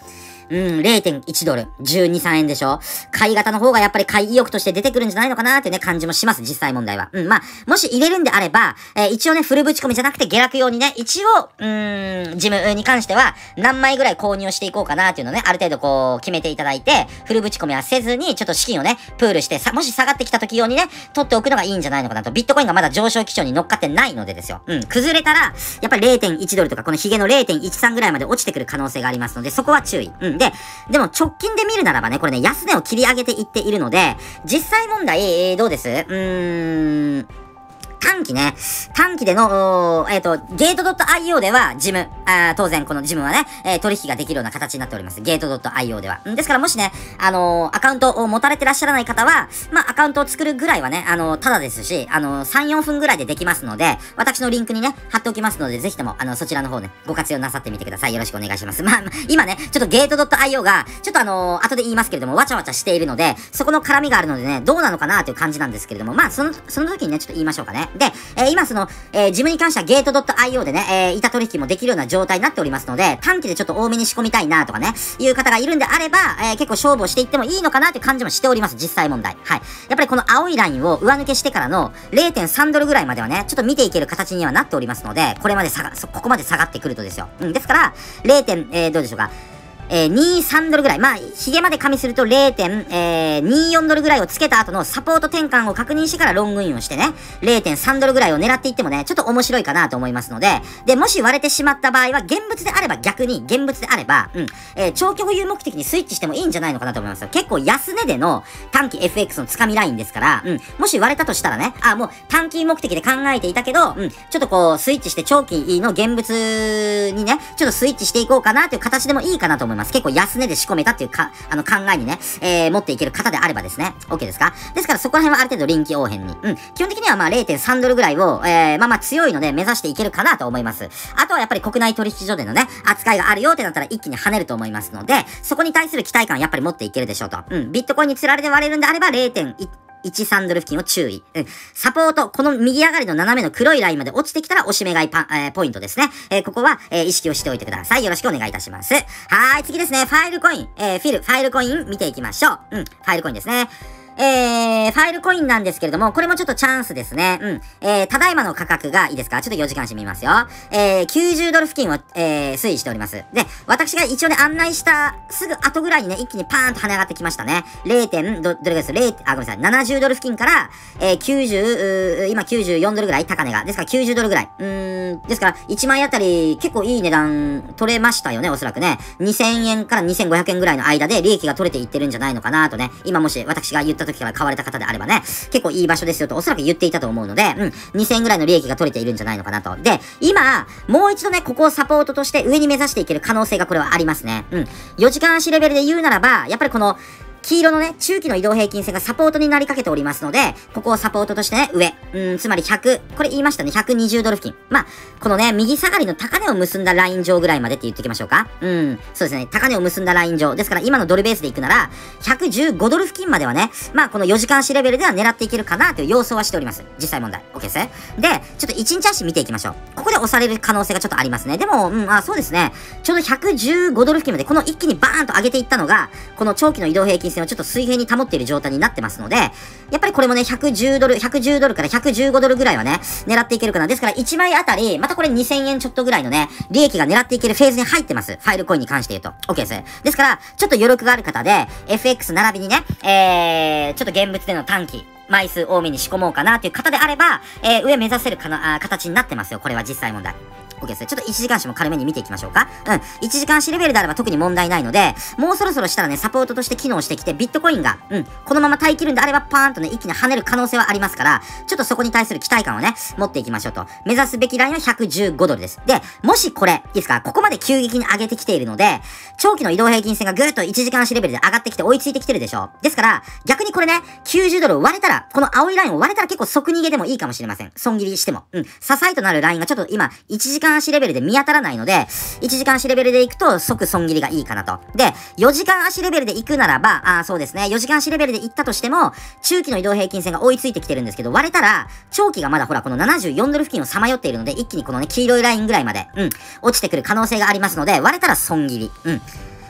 うん、れいてんいちドル、じゅうに、さんえんでしょ。買い型の方がやっぱり買い意欲として出てくるんじゃないのかなーっていうね、感じもします、実際問題は。うん、まあ、もし入れるんであれば、えー、一応ね、フルぶち込みじゃなくて下落用にね、一応、うーん、ジムに関しては、何枚ぐらい購入していこうかなっていうのをね、ある程度こう、決めていただいて、フルぶち込みはせずに、ちょっと資金をね、プールして、さ、もし下がってきた時用にね、取っておくのがいいんじゃないのかなと。ビットコインがまだ上昇基調に乗っかってないのでですよ。うん、崩れたら、やっぱり れいてんいちドルとか、このヒゲの れいてんいちさん ぐらいまで落ちてくる可能性がありますので、そこは注意。うん、で、でも直近で見るならばね、これね、安値を切り上げていっているので、実際問題、えー、どうです？うーん、短期ね、短期での、えっ、ー、と、ゲート .io では、ジム、あ当然このジムはね、えー、取引ができるような形になっております。ゲート .io では。ですからもしね、あのー、アカウントを持たれてらっしゃらない方は、まあ、アカウントを作るぐらいはね、あのー、ただですし、あのー、さん、よんぷんぐらいでできますので、私のリンクにね、貼っておきますので、ぜひとも、あの、そちらの方ね、ご活用なさってみてください。よろしくお願いします。まあ、今ね、ちょっとゲート .io が、ちょっとあのー、後で言いますけれども、わちゃわちゃしているので、そこの絡みがあるのでね、どうなのかなという感じなんですけれども、まあ、その、その時にね、ちょっと言いましょうかね。で、えー、今その、えー、ジムに関してはゲート .io でね、えー、板取引もできるような状態になっておりますので、短期でちょっと多めに仕込みたいなとかね、いう方がいるんであれば、えー、結構勝負をしていってもいいのかなという感じもしております、実際問題。はい。やっぱりこの青いラインを上抜けしてからの れいてんさんドルぐらいまではね、ちょっと見ていける形にはなっておりますので、これまで下が、ここまで下がってくるとですよ。うん、ですから、れい. えー、どうでしょうか。えー、に、さんドルぐらい。まあ、ヒゲまで加味すると れいてんによんドルぐらいをつけた後のサポート転換を確認してからロングインをしてね、れいてんさんドルぐらいを狙っていってもね、ちょっと面白いかなと思いますので、で、もし割れてしまった場合は、現物であれば逆に、現物であれば、うん、えー、長期保有目的にスイッチしてもいいんじゃないのかなと思いますよ。結構安値での短期 エフエックス のつかみラインですから、うん、もし割れたとしたらね、あ、もう短期目的で考えていたけど、うん、ちょっとこう、スイッチして長期の現物にね、ちょっとスイッチしていこうかなという形でもいいかなと思います。結構安値で仕込めたっていうか、あの考えにね、えー、持っていける方であればですね。OK ですか？ですからそこら辺はある程度臨機応変に。うん。基本的にはまあ れいてんさんドルぐらいを、えー、まあまあ強いので目指していけるかなと思います。あとはやっぱり国内取引所でのね、扱いがあるよってなったら一気に跳ねると思いますので、そこに対する期待感はやっぱり持っていけるでしょうと。うん。ビットコインに釣られて割れるんであれば れいてんいちさんドル付近を注意。うん。サポート、この右上がりの斜めの黒いラインまで落ちてきたら押し目買いパ、えー、ポイントですね。えー、ここは、えー、意識をしておいてください。よろしくお願いいたします。はーい、次ですね。ファイルコイン。えー、フィル、ファイルコイン見ていきましょう。うん、ファイルコインですね。えー、ファイルコインなんですけれども、これもちょっとチャンスですね。うん。えー、ただいまの価格がいいですか？ちょっとよじかん足見ますよ。えー、きゅうじゅうドル付近を、えー、推移しております。で、私が一応ね、案内したすぐ後ぐらいにね、一気にパーンと跳ね上がってきましたね。れい. ど、どれぐらいです？ れい、あ、ごめんなさい。ななじゅうドル付近から、えー、きゅうじゅう、今きゅうじゅうよんドルぐらい、高値が。ですからきゅうじゅうドルぐらい。うーん、ですから、いちまいあたり、結構いい値段取れましたよね、おそらくね。にせんえんからにせんごひゃくえんぐらいの間で利益が取れていってるんじゃないのかなとね。今もし私が言った時から買われた方であればね、結構いい場所ですよとおそらく言っていたと思うので、うん、にせんえんぐらいの利益が取れているんじゃないのかなと。で、今、もう一度ね、ここをサポートとして上に目指していける可能性がこれはありますね。うん。よじかん足レベルで言うならば、やっぱりこの、黄色のね、中期の移動平均線がサポートになりかけておりますので、ここをサポートとしてね、上。うん、つまりひゃく、これ言いましたね、ひゃくにじゅうドル付近。まあ、このね、右下がりの高値を結んだライン上ぐらいまでって言っておきましょうか。うん、そうですね、高値を結んだライン上。ですから今のドルベースで行くなら、ひゃくじゅうごドル付近まではね、まあ、このよじかん足レベルでは狙っていけるかなという予想はしております。実際問題。OK ですね。で、ちょっといちにち足見ていきましょう。ここで押される可能性がちょっとありますね。でも、うん、あ、そうですね。ちょうどひゃくじゅうごドル付近まで、この一気にバーンと上げていったのが、この長期の移動平均線をちょっと水平に保っている状態になってますので、やっぱりこれもね、ひゃくじゅうドル、ひゃくじゅうドルからひゃくじゅうごドルぐらいはね、狙っていけるかな。ですからいちまいあたり、またこれにせんえんちょっとぐらいのね、利益が狙っていけるフェーズに入ってます。ファイルコインに関して言うと。OK です。ですから、ちょっと余力がある方で、エフエックス 並びにね、えー、ちょっと現物での短期、枚数多めに仕込もうかなという方であれば、えー、上目指せるかな、あ、形になってますよ。これは実際問題。OK ですね。ちょっといちじかん足も軽めに見ていきましょうか。うん。いちじかん足レベルであれば特に問題ないので、もうそろそろしたらね、サポートとして機能してきて、ビットコインが、うん、このまま耐え切るんであれば、パーンとね、一気に跳ねる可能性はありますから、ちょっとそこに対する期待感をね、持っていきましょうと。目指すべきラインはひゃくじゅうごドルです。で、もしこれ、いいですか、ここまで急激に上げてきているので、長期の移動平均線がぐーっといちじかん足レベルで上がってきて追いついてきてるでしょ。ですから、逆にこれね、きゅうじゅうドルを割れたら、この青いラインを割れたら結構即逃げでもいいかもしれません。損切りしても。うん。支えとなるラインがちょっと今、いちじかん足レベルで見当たらないので、いちじかん足レベルで行くと即損切りがいいかなと。で、よじかん足レベルで行くならば、あ、そうですね、よじかん足レベルで行ったとしても、中期の移動平均線が追いついてきてるんですけど、割れたら、長期がまだほら、このななじゅうよんドル付近をさまよっているので、一気にこのね、黄色いラインぐらいまで、うん、落ちてくる可能性がありますので、割れたら損切り。うん。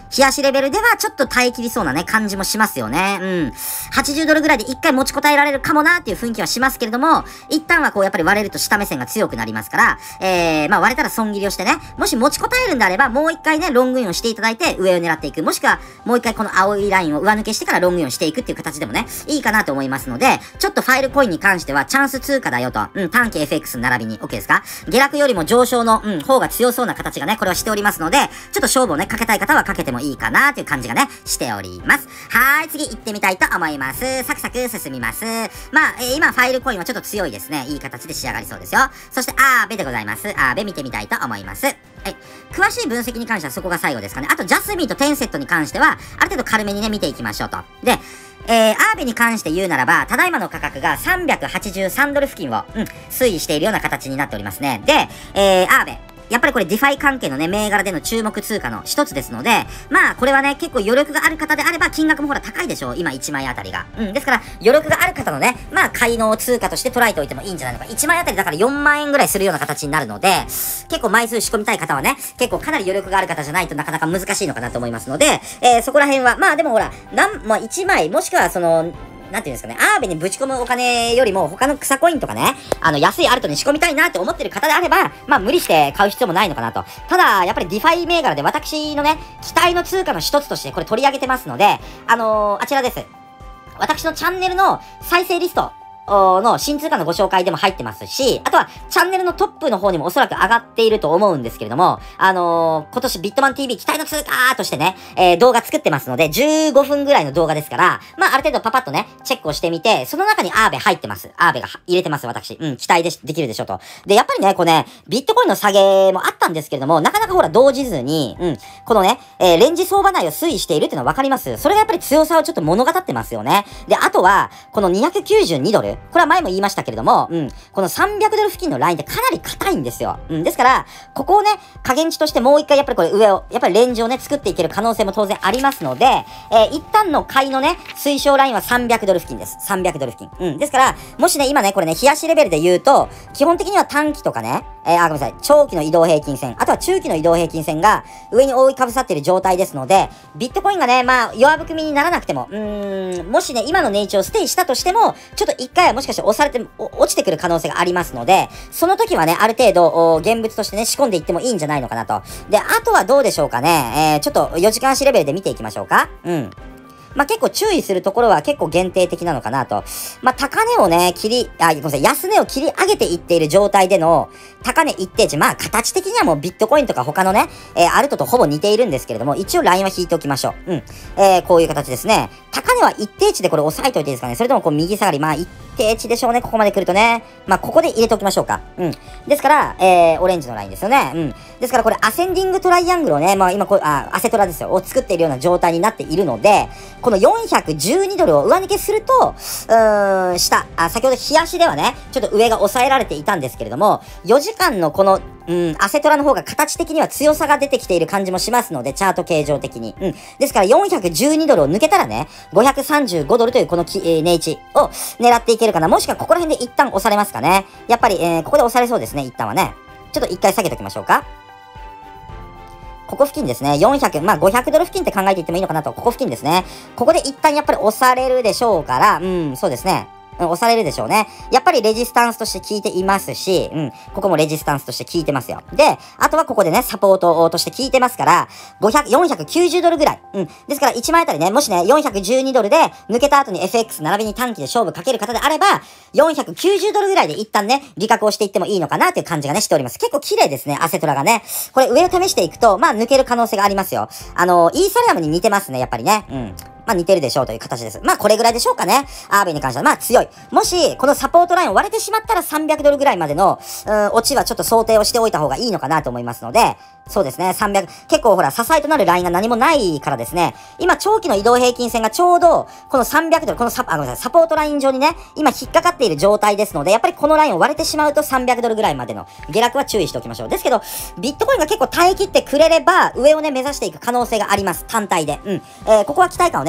冷やしレベルではちょっと耐え切りそうなね、感じもしますよね。うん。はちじゅうドルぐらいで一回持ちこたえられるかもなっていう雰囲気はしますけれども、一旦はこうやっぱり割れると下目線が強くなりますから、えー、まあ割れたら損切りをしてね、もし持ちこたえるんであれば、もう一回ね、ロングインをしていただいて上を狙っていく。もしくは、もう一回この青いラインを上抜けしてからロングインをしていくっていう形でもね、いいかなと思いますので、ちょっとファイルコインに関してはチャンス通貨だよと、うん、短期 エフエックス 並びに OK ですか？下落よりも上昇の、うん、方が強そうな形がね、これはしておりますので、ちょっと勝負をね、かけたい方はかけてもいいかなという感じがね、しております。はーい、次行ってみたいと思います。サクサク進みます。まあ、えー、今、ファイルコインはちょっと強いですね。いい形で仕上がりそうですよ。そして、アーベでございます。アーベ見てみたいと思います。はい。詳しい分析に関してはそこが最後ですかね。あと、ジャスミンとテンセットに関しては、ある程度軽めにね、見ていきましょうと。で、えー、アーベに関して言うならば、ただいまの価格がさんびゃくはちじゅうさんドル付近を、うん、推移しているような形になっておりますね。で、えー、アーベ。やっぱりこれディファイ関係のね、銘柄での注目通貨の一つですので、まあ、これはね、結構余力がある方であれば、金額もほら高いでしょう。今いちまいあたりが。うん。ですから、余力がある方のね、まあ、買いの通貨として捉えておいてもいいんじゃないのか。いちまいあたりだからよんまんえんぐらいするような形になるので、結構枚数仕込みたい方はね、結構かなり余力がある方じゃないとなかなか難しいのかなと思いますので、えー、そこら辺は、まあでもほら、なん、まあいちまい、もしくはその、なんていうんですかね、アーベにぶち込むお金よりも他の草コインとかね、あの安いアルトに仕込みたいなって思ってる方であれば、まあ無理して買う必要もないのかなと。ただ、やっぱりディファイ銘柄で私のね、期待の通貨の一つとしてこれ取り上げてますので、あのー、あちらです。私のチャンネルの再生リスト、の新通貨のご紹介でも入ってますし、あとはチャンネルのトップの方にもおそらく上がっていると思うんですけれども、あのー、今年ビットマン ティーブイ 期待の通貨としてね、えー、動画作ってますので、じゅうごふんぐらいの動画ですから、まあある程度パパッとね、チェックをしてみて、その中にアーベ入ってます。アーベが入れてます、私。うん、期待でできるでしょうと。で、やっぱりね、こうね、ビットコインの下げもあったんですけれども、なかなかほら動じずに、うん、このね、えー、レンジ相場内を推移しているっていうのはわかります。それがやっぱり強さをちょっと物語ってますよね。で、あとは、このにひゃくきゅうじゅうにドル。これは前も言いましたけれども、うん、このさんびゃくドル付近のラインってかなり硬いんですよ。うん、ですから、ここをね、加減値としてもう一回やっぱりこれ上を、やっぱりレンジをね、作っていける可能性も当然ありますので、えー、一旦の買いのね、推奨ラインはさんびゃくドル付近です。さんびゃくドル付近。うん、ですから、もしね、今ね、これね、冷やしレベルで言うと、基本的には短期とかね、えー、あ、ごめんなさい、長期の移動平均線、あとは中期の移動平均線が上に覆いかぶさっている状態ですので、ビットコインがね、まあ、弱含みにならなくても、うーん、もしね、今の値打ちをステイしたとしても、ちょっと一回はもしかして押されて、落ちてくる可能性がありますので、その時はね、ある程度、現物としてね、仕込んでいってもいいんじゃないのかなと。で、あとはどうでしょうかね。えー、ちょっとよじかん足レベルで見ていきましょうか。うん。まあ、結構注意するところは結構限定的なのかなと。まあ、高値をね、切り、あ、ごめんなさい、安値を切り上げていっている状態での高値一定値。まあ、形的にはもうビットコインとか他のね、えー、アルトとほぼ似ているんですけれども、一応ラインは引いておきましょう。うん。えー、こういう形ですね。高値は一定値でこれ押さえておいていいですかね。それともこう右下がり、まあ、一定値でしょうね。ここまで来るとね。まあ、ここで入れておきましょうか。うん。ですから、えー、オレンジのラインですよね。うん。ですからこれ、アセンディングトライアングルをね、まあ、今こう、あ、アセトラですよ。を作っているような状態になっているので、このよんひゃくじゅうにドルを上抜けすると、うーん、下、あ、先ほど日足ではね、ちょっと上が抑えられていたんですけれども、よじかんのこの、うん、アセトラの方が形的には強さが出てきている感じもしますので、チャート形状的に。うん。ですからよんひゃくじゅうにドルを抜けたらね、ごひゃくさんじゅうごドルというこのき、えー、値打ちを狙っていけるかな。もしくはここら辺で一旦押されますかね。やっぱり、えー、ここで押されそうですね、一旦はね。ちょっと一回下げておきましょうか。ここ付近ですね。よんひゃく、まあごひゃくドル付近って考えていってもいいのかなと。ここ付近ですね。ここで一旦やっぱり押されるでしょうから、うん、そうですね。うん、押されるでしょうね。やっぱりレジスタンスとして効いていますし、うん、ここもレジスタンスとして効いてますよ。で、あとはここでね、サポートとして効いてますから、ごひゃく、よんひゃくきゅうじゅうドルぐらい。うん。ですからいちまいあたりね、もしね、よんひゃくじゅうにドルで抜けた後に エフエックス 並びに短期で勝負かける方であれば、よんひゃくきゅうじゅうドルぐらいで一旦ね、利確をしていってもいいのかなという感じがね、しております。結構綺麗ですね、アセトラがね。これ上を試していくと、まあ抜ける可能性がありますよ。あの、イーサリアムに似てますね、やっぱりね。うん。まあ似てるでしょうという形です。まあこれぐらいでしょうかね。アーベに関しては。まあ強い。もし、このサポートラインを割れてしまったらさんびゃくドルぐらいまでの、うん、落ちはちょっと想定をしておいた方がいいのかなと思いますので、そうですね、さんびゃく、結構ほら、支えとなるラインが何もないからですね、今、長期の移動平均線がちょうど、このさんびゃくドル、このサ、あの、サポートライン上にね、今引っかかっている状態ですので、やっぱりこのラインを割れてしまうとさんびゃくドルぐらいまでの下落は注意しておきましょう。ですけど、ビットコインが結構耐え切ってくれれば、上をね、目指していく可能性があります。単体で。うん。えー、ここは期待感をね、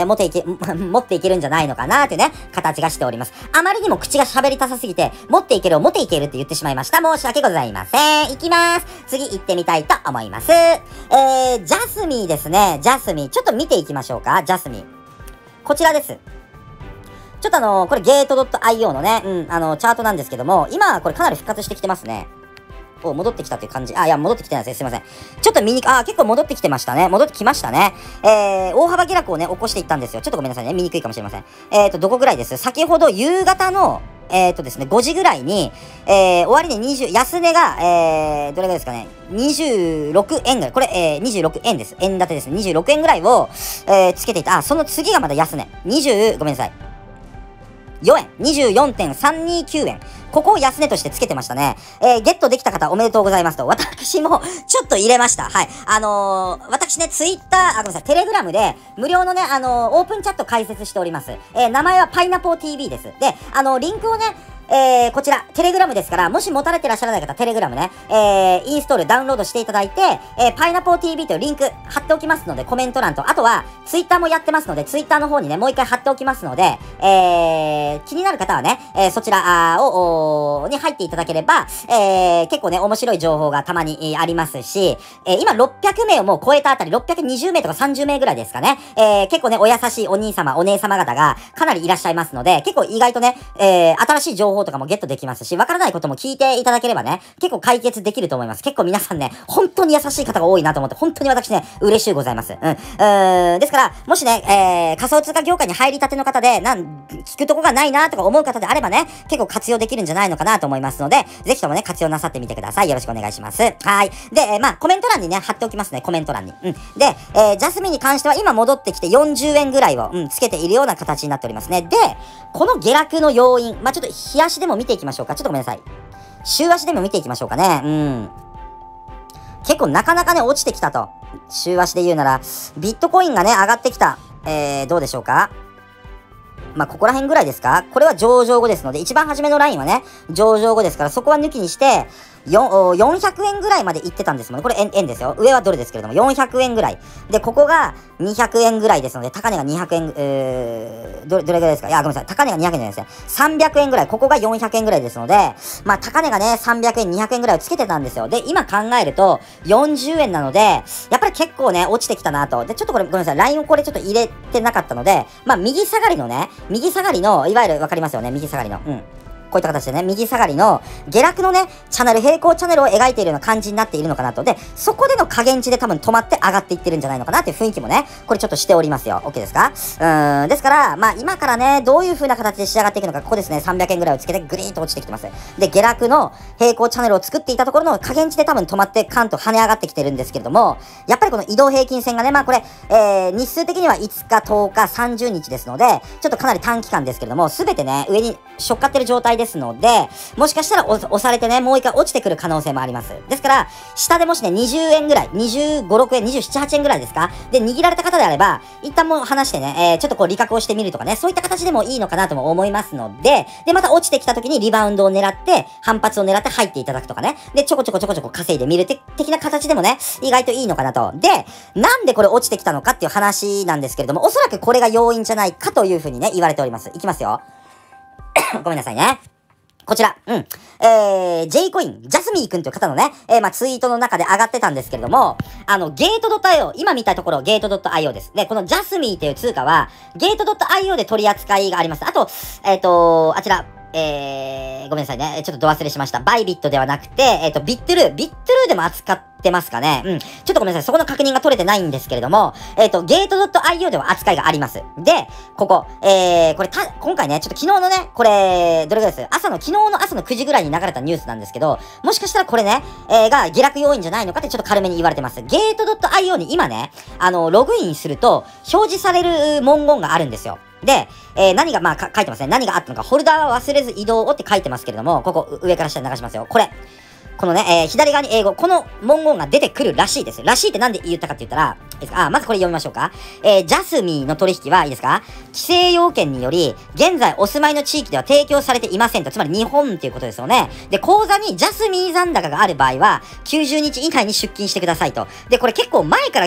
持っていけ、持っていけるんじゃないのかなっていうね、形がしております。あまりにも口が喋りたさすぎて、持っていけるを持っていけるって言ってしまいました。申し訳ございません。いきます。次行ってみたいと思います。えー、ジャスミーですね。ジャスミー。ちょっと見ていきましょうか。ジャスミー。こちらです。ちょっとあのー、これゲート .io のね、うん、あのー、チャートなんですけども、今、これかなり復活してきてますね。お、戻ってきたっていう感じ。あ、いや、戻ってきてないですね。すいません。ちょっと見に、あ、結構戻ってきてましたね。戻ってきましたね。えー、大幅下落をね、起こしていったんですよ。ちょっとごめんなさいね。見にくいかもしれません。えーと、どこぐらいです？先ほど夕方の、えーとですね、ごじぐらいに、えー、終値にじゅう、安値が、えー、どれぐらいですかね。にじゅうろくえんぐらい。これ、えー、にじゅうろくえんです。円建てですね。にじゅうろくえんぐらいを、えー、つけていた。あ、その次がまだ安値。にじゅう、ごめんなさい。よえん。にじゅうよんてんさんにきゅうえん。ここを安値としてつけてましたね。えー、ゲットできた方おめでとうございますと。私もちょっと入れました。はい。あのー、私ね、ツイッター、あ、ごめんなさい、テレグラムで無料のね、あのー、オープンチャット開設しております。えー、名前はパイナポー ティーブイ です。で、あのー、リンクをね、えー、こちら、テレグラムですから、もし持たれてらっしゃらない方、テレグラムね、えー、インストール、ダウンロードしていただいて、えー、パイナポー ティーブイ というリンク貼っておきますので、コメント欄と、あとは、ツイッターもやってますので、ツイッターの方にね、もう一回貼っておきますので、えー、気になる方はね、えー、そちらを、に入っていただければ、えー、結構ね、面白い情報がたまに、えー、ありますし、えー、今ろっぴゃくめいをもう超えたあたり、ろっぴゃくにじゅうめいとかさんじゅうめいぐらいですかね、えー、結構ね、お優しいお兄様、お姉様方がかなりいらっしゃいますので、結構意外とね、えー、新しい情報とかもゲットできますし、わからないことも聞いていただければね、結構解決できると思います。結構皆さんね、本当に優しい方が多いなと思って、本当に私ね、嬉しいございます。うん。うーん、ですから、もしね、えー、仮想通貨業界に入りたての方で、なん、聞くとこがないなとか思う方であればね、結構活用できるんじゃないのかなと思いますので、ぜひともね、活用なさってみてください。よろしくお願いします。はい。で、えー、まあ、コメント欄にね、貼っておきますね、コメント欄に。うん。で、えー、ジャスミンに関しては今戻ってきてよんじゅうえんぐらいを、うん、つけているような形になっておりますね。で、この下落の要因、まあ、ちょっと日足でも見ていきましょうか。ちょっとごめんなさい。週足でも見ていきましょうかね。うん。結構なかなかね、落ちてきたと。週足で言うなら、ビットコインがね、上がってきた。えー、どうでしょうか？まあ、ここら辺ぐらいですか？これは上場後ですので、一番初めのラインはね、上場後ですから、そこは抜きにして、よんひゃくえんぐらいまで行ってたんですもんね。これ円、円ですよ。上はドルですけれども、よんひゃくえんぐらい。で、ここがにひゃくえんぐらいですので、高値がにひゃくえん、えー、どれ、どれぐらいですか？いや、ごめんなさい。高値がにひゃくえんじゃないですね。さんびゃくえんぐらい。ここがよんひゃくえんぐらいですので、まあ、高値がね、さんびゃくえん、にひゃくえんぐらいをつけてたんですよ。で、今考えると、よんじゅうえんなので、やっぱり結構ね、落ちてきたなと。で、ちょっとこれ、ごめんなさい。ラインをこれちょっと入れてなかったので、まあ、右下がりのね、右下がりの、いわゆるわかりますよね。右下がりの。うん。こういった形でね、右下がりの下落のね、チャンネル、平行チャンネルを描いているような感じになっているのかなと。で、そこでの下限値で多分止まって上がっていってるんじゃないのかなっていう雰囲気もね、これちょっとしておりますよ。OK ですか？うーん。ですから、まあ今からね、どういう風な形で仕上がっていくのか、ここですね、さんびゃくえんぐらいをつけてグリーンと落ちてきてます。で、下落の平行チャンネルを作っていたところの下限値で多分止まってカンと跳ね上がってきてるんですけれども、やっぱりこの移動平均線がね、まあこれ、えー、日数的にはいつか、とおか、さんじゅうにちですので、ちょっとかなり短期間ですけれども、すべてね、上にしょっかってる状態ですので、もしかしたら押されてね、もう一回落ちてくる可能性もあります。ですから、下でもしね、にじゅうえんぐらい、にじゅうご、ろくえん、にじゅうなな、はちえんぐらいですか？で、握られた方であれば、一旦もう離してね、えー、ちょっとこう利確をしてみるとかね、そういった形でもいいのかなとも思いますので、で、また落ちてきた時にリバウンドを狙って、反発を狙って入っていただくとかね、で、ちょこちょこちょこちょこ稼いでみる的な形でもね、意外といいのかなと。で、なんでこれ落ちてきたのかっていう話なんですけれども、おそらくこれが要因じゃないかというふうにね、言われております。いきますよ。ごめんなさいね。こちら、うん。えー、J コイン、ジャスミーくんという方のね、えー、まあ、ツイートの中で上がってたんですけれども、あの、ゲート .io、今見たところゲート .io です。で、このジャスミーという通貨は、ゲート .io で取り扱いがあります。あと、えっと、あちら、えー、ごめんなさいね。ちょっとど忘れしました。バイビットではなくて、えっと、ビットルー、ビットルーでも扱ってますかね。うん。ちょっとごめんなさい。そこの確認が取れてないんですけれども、えっと、ゲート .io では扱いがあります。で、ここ、えー、これた、今回ね、ちょっと昨日のね、これ、どれぐらいです？朝の、昨日の朝のくじぐらいに流れたニュースなんですけど、もしかしたらこれね、えー、が下落要因じゃないのかってちょっと軽めに言われてます。ゲート .io に今ね、あの、ログインすると、表示される文言があるんですよ。で、えー、何が、まあ、書いてますね。何があったのか。ホルダーは忘れず移動をって書いてますけれども、ここ、上から下に流しますよ。これ。このね、えー、左側に英語、この文言が出てくるらしいです。らしいってなんで言ったかって言ったら、いいですか？あ、まずこれ読みましょうか。えー、ジャスミーの取引はいいですか？規制要件により、現在お住まいの地域では提供されていませんと。つまり日本っていうことですよね。で、口座にジャスミー残高がある場合は、きゅうじゅうにち以内に出金してくださいと。で、これ結構前から、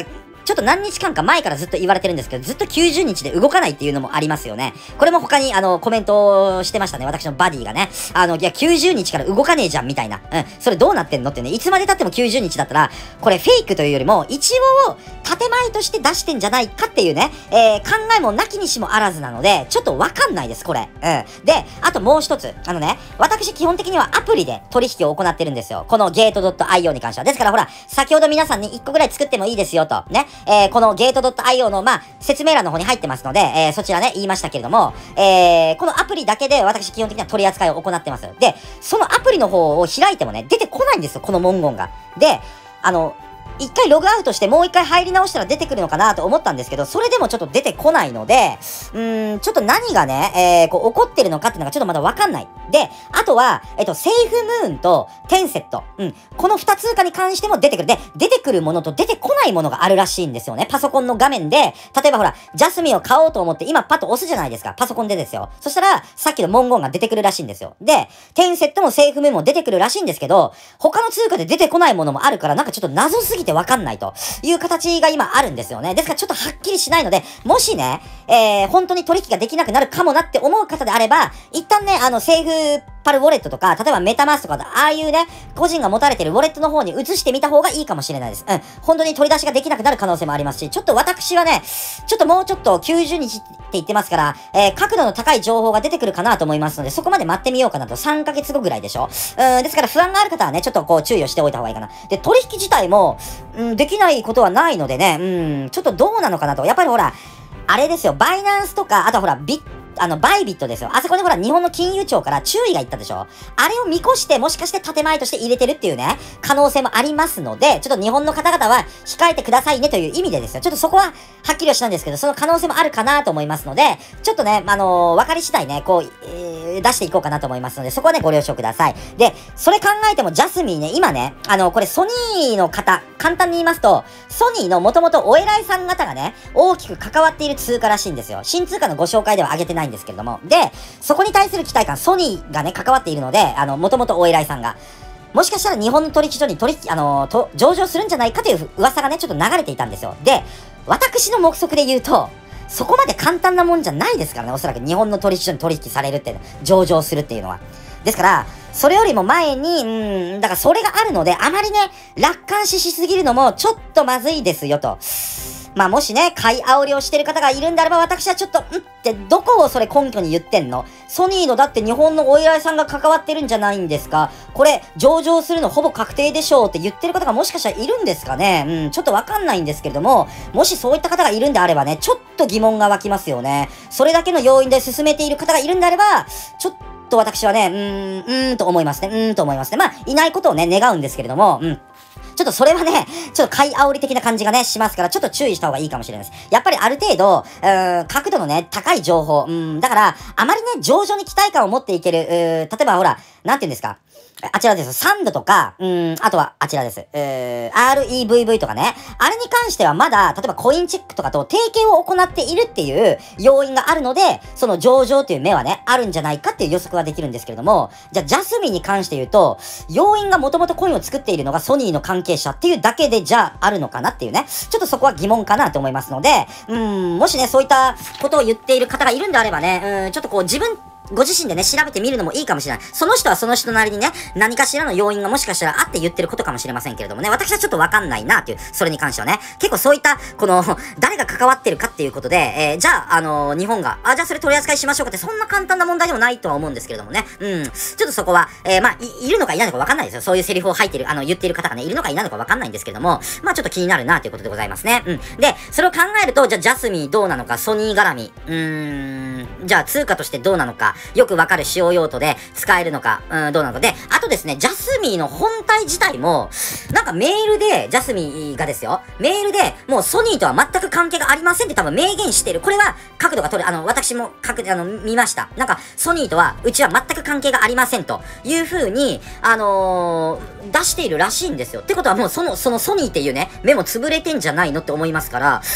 ちょっと何日間か前からずっと言われてるんですけど、ずっときゅうじゅうにちで動かないっていうのもありますよね。これも他に、あの、コメントをしてましたね。私のバディがね。あの、いや、きゅうじゅうにちから動かねえじゃん、みたいな。うん。それどうなってんのってね。いつまで経ってもきゅうじゅうにちだったら、これフェイクというよりも、一応、建前として出してんじゃないかっていうね、えー、考えもなきにしもあらずなので、ちょっとわかんないです、これ。うん。で、あともう一つ。あのね、私基本的にはアプリで取引を行ってるんですよ。このゲート .io に関しては。ですからほら、先ほど皆さんにいっこぐらい作ってもいいですよと。ね。えー、このゲート .io の、まあ、説明欄の方に入ってますので、えー、そちらね、言いましたけれども、えー、このアプリだけで私基本的には取り扱いを行ってます。で、そのアプリの方を開いてもね、出てこないんですよ、この文言が。で、あの、一回ログアウトしてもう一回入り直したら出てくるのかなと思ったんですけど、それでもちょっと出てこないので、うーん、ちょっと何がね、えー、こう起こってるのかっていうのがちょっとまだわかんない。で、あとは、えっと、セーフムーンとテンセット。うん。この二通貨に関しても出てくる。で、出てくるものと出てこないものがあるらしいんですよね。パソコンの画面で、例えばほら、ジャスミンを買おうと思って今パッと押すじゃないですか。パソコンでですよ。そしたら、さっきの文言が出てくるらしいんですよ。で、テンセットもセーフムーンも出てくるらしいんですけど、他の通貨で出てこないものもあるから、なんかちょっと謎すぎてわかんないという形が今あるんですよね。ですからちょっとはっきりしないので、もしね、えー、本当に取引ができなくなるかもなって思う方であれば、一旦ね、あの、セーフパルウォレットとか、例えばメタマスとか、ああいうね、個人が持たれてるウォレットの方に移してみた方がいいかもしれないです。うん。本当に取り出しができなくなる可能性もありますし、ちょっと私はね、ちょっともうちょっときゅうじゅうにちって言ってますから、えー、角度の高い情報が出てくるかなと思いますので、そこまで待ってみようかなと。さんかげつごぐらいでしょ。うん、ですから不安がある方はね、ちょっとこう注意をしておいた方がいいかな。で、取引自体も、うん、できないことはないのでね、うん、ちょっとどうなのかなと。やっぱりほら、あれですよ、バイナンスとか、あとほら、ビッあの、バイビットですよ。あそこでほら、日本の金融庁から注意がいったでしょ。あれを見越して、もしかして建前として入れてるっていうね、可能性もありますので、ちょっと日本の方々は控えてくださいねという意味でですよ。ちょっとそこは、はっきりはしないんですけど、その可能性もあるかなと思いますので、ちょっとね、あのー、分かり次第ね、こう、えー、出していこうかなと思いますので、そこはね、ご了承ください。で、それ考えても、ジャスミンね、今ね、あの、これソニーの方、簡単に言いますと、ソニーの元々お偉いさん方がね、大きく関わっている通貨らしいんですよ。新通貨のご紹介では挙げてないんですけれども。で、そこに対する期待感、ソニーがね、関わっているので、あの、元々お偉いさんが。もしかしたら日本の取引所に取引、あのー、と、上場するんじゃないかという噂がね、ちょっと流れていたんですよ。で、私の目測で言うと、そこまで簡単なもんじゃないですからね、おそらく日本の取引所に取引されるって、上場するっていうのは。ですから、それよりも前に、うん、だからそれがあるので、あまりね、楽観視しすぎるのもちょっとまずいですよと。まあもしね、買い煽りをしてる方がいるんであれば、私はちょっと、んってどこをそれ根拠に言ってんの？ソニーのだって日本のお偉いさんが関わってるんじゃないんですか？これ、上場するのほぼ確定でしょうって言ってる方がもしかしたらいるんですかね？うん、ちょっとわかんないんですけれども、もしそういった方がいるんであればね、ちょっと疑問が湧きますよね。それだけの要因で進めている方がいるんであれば、ちょっと私はね、うーん、うーんと思いますね。うーんと思いますね。まあ、いないことをね、願うんですけれども、うん。ちょっとそれはね、ちょっと買い煽り的な感じがね、しますから、ちょっと注意した方がいいかもしれないです。やっぱりある程度、うーん、角度のね、高い情報、うん、だから、あまりね、上場に期待感を持っていける、うー例えばほら、なんて言うんですか、あちらです。サンドとか、うん、あとはあちらです。えー、アールイーブイブイ とかね。あれに関してはまだ、例えばコインチェックとかと提携を行っているっていう要因があるので、その上場という目はね、あるんじゃないかっていう予測はできるんですけれども、じゃあジャスミンに関して言うと、要因がもともとコインを作っているのがソニーの関係者っていうだけで、じゃああるのかなっていうね。ちょっとそこは疑問かなと思いますので、うん、もしね、そういったことを言っている方がいるんであればね、うん、ちょっとこう自分、ご自身でね、調べてみるのもいいかもしれない。その人はその人なりにね、何かしらの要因がもしかしたらあって言ってることかもしれませんけれどもね、私はちょっとわかんないなっていう、それに関してはね、結構そういった、この、誰が関わってるかっていうことで、えー、じゃあ、あのー、日本が、あ、じゃあそれ取り扱いしましょうかって、そんな簡単な問題でもないとは思うんですけれどもね、うん、ちょっとそこは、えー、まあ、い、いるのかいないのかわかんないですよ。そういうセリフを吐いてる、あの、言っている方がね、いるのかいないのかわかんないんですけれども、まあ、ちょっと気になるなということでございますね。うん。で、それを考えると、じゃあ、ジャスミンどうなのか、ソニー絡み、うーん、じゃあ、通貨としてどうなのか、よくわかる使用用途で使えるのか、うん、どうなのか。で、あとですね、ジャスミンの本体自体も、なんかメールで、ジャスミンがですよ、メールで、もうソニーとは全く関係がありませんって多分明言してる。これは角度が取れ、あの、私も角、あの、見ました。なんか、ソニーとは、うちは全く関係がありませんという風に、あのー、出しているらしいんですよ。ってことはもうその、そのソニーっていうね、目も潰れてんじゃないのって思いますから、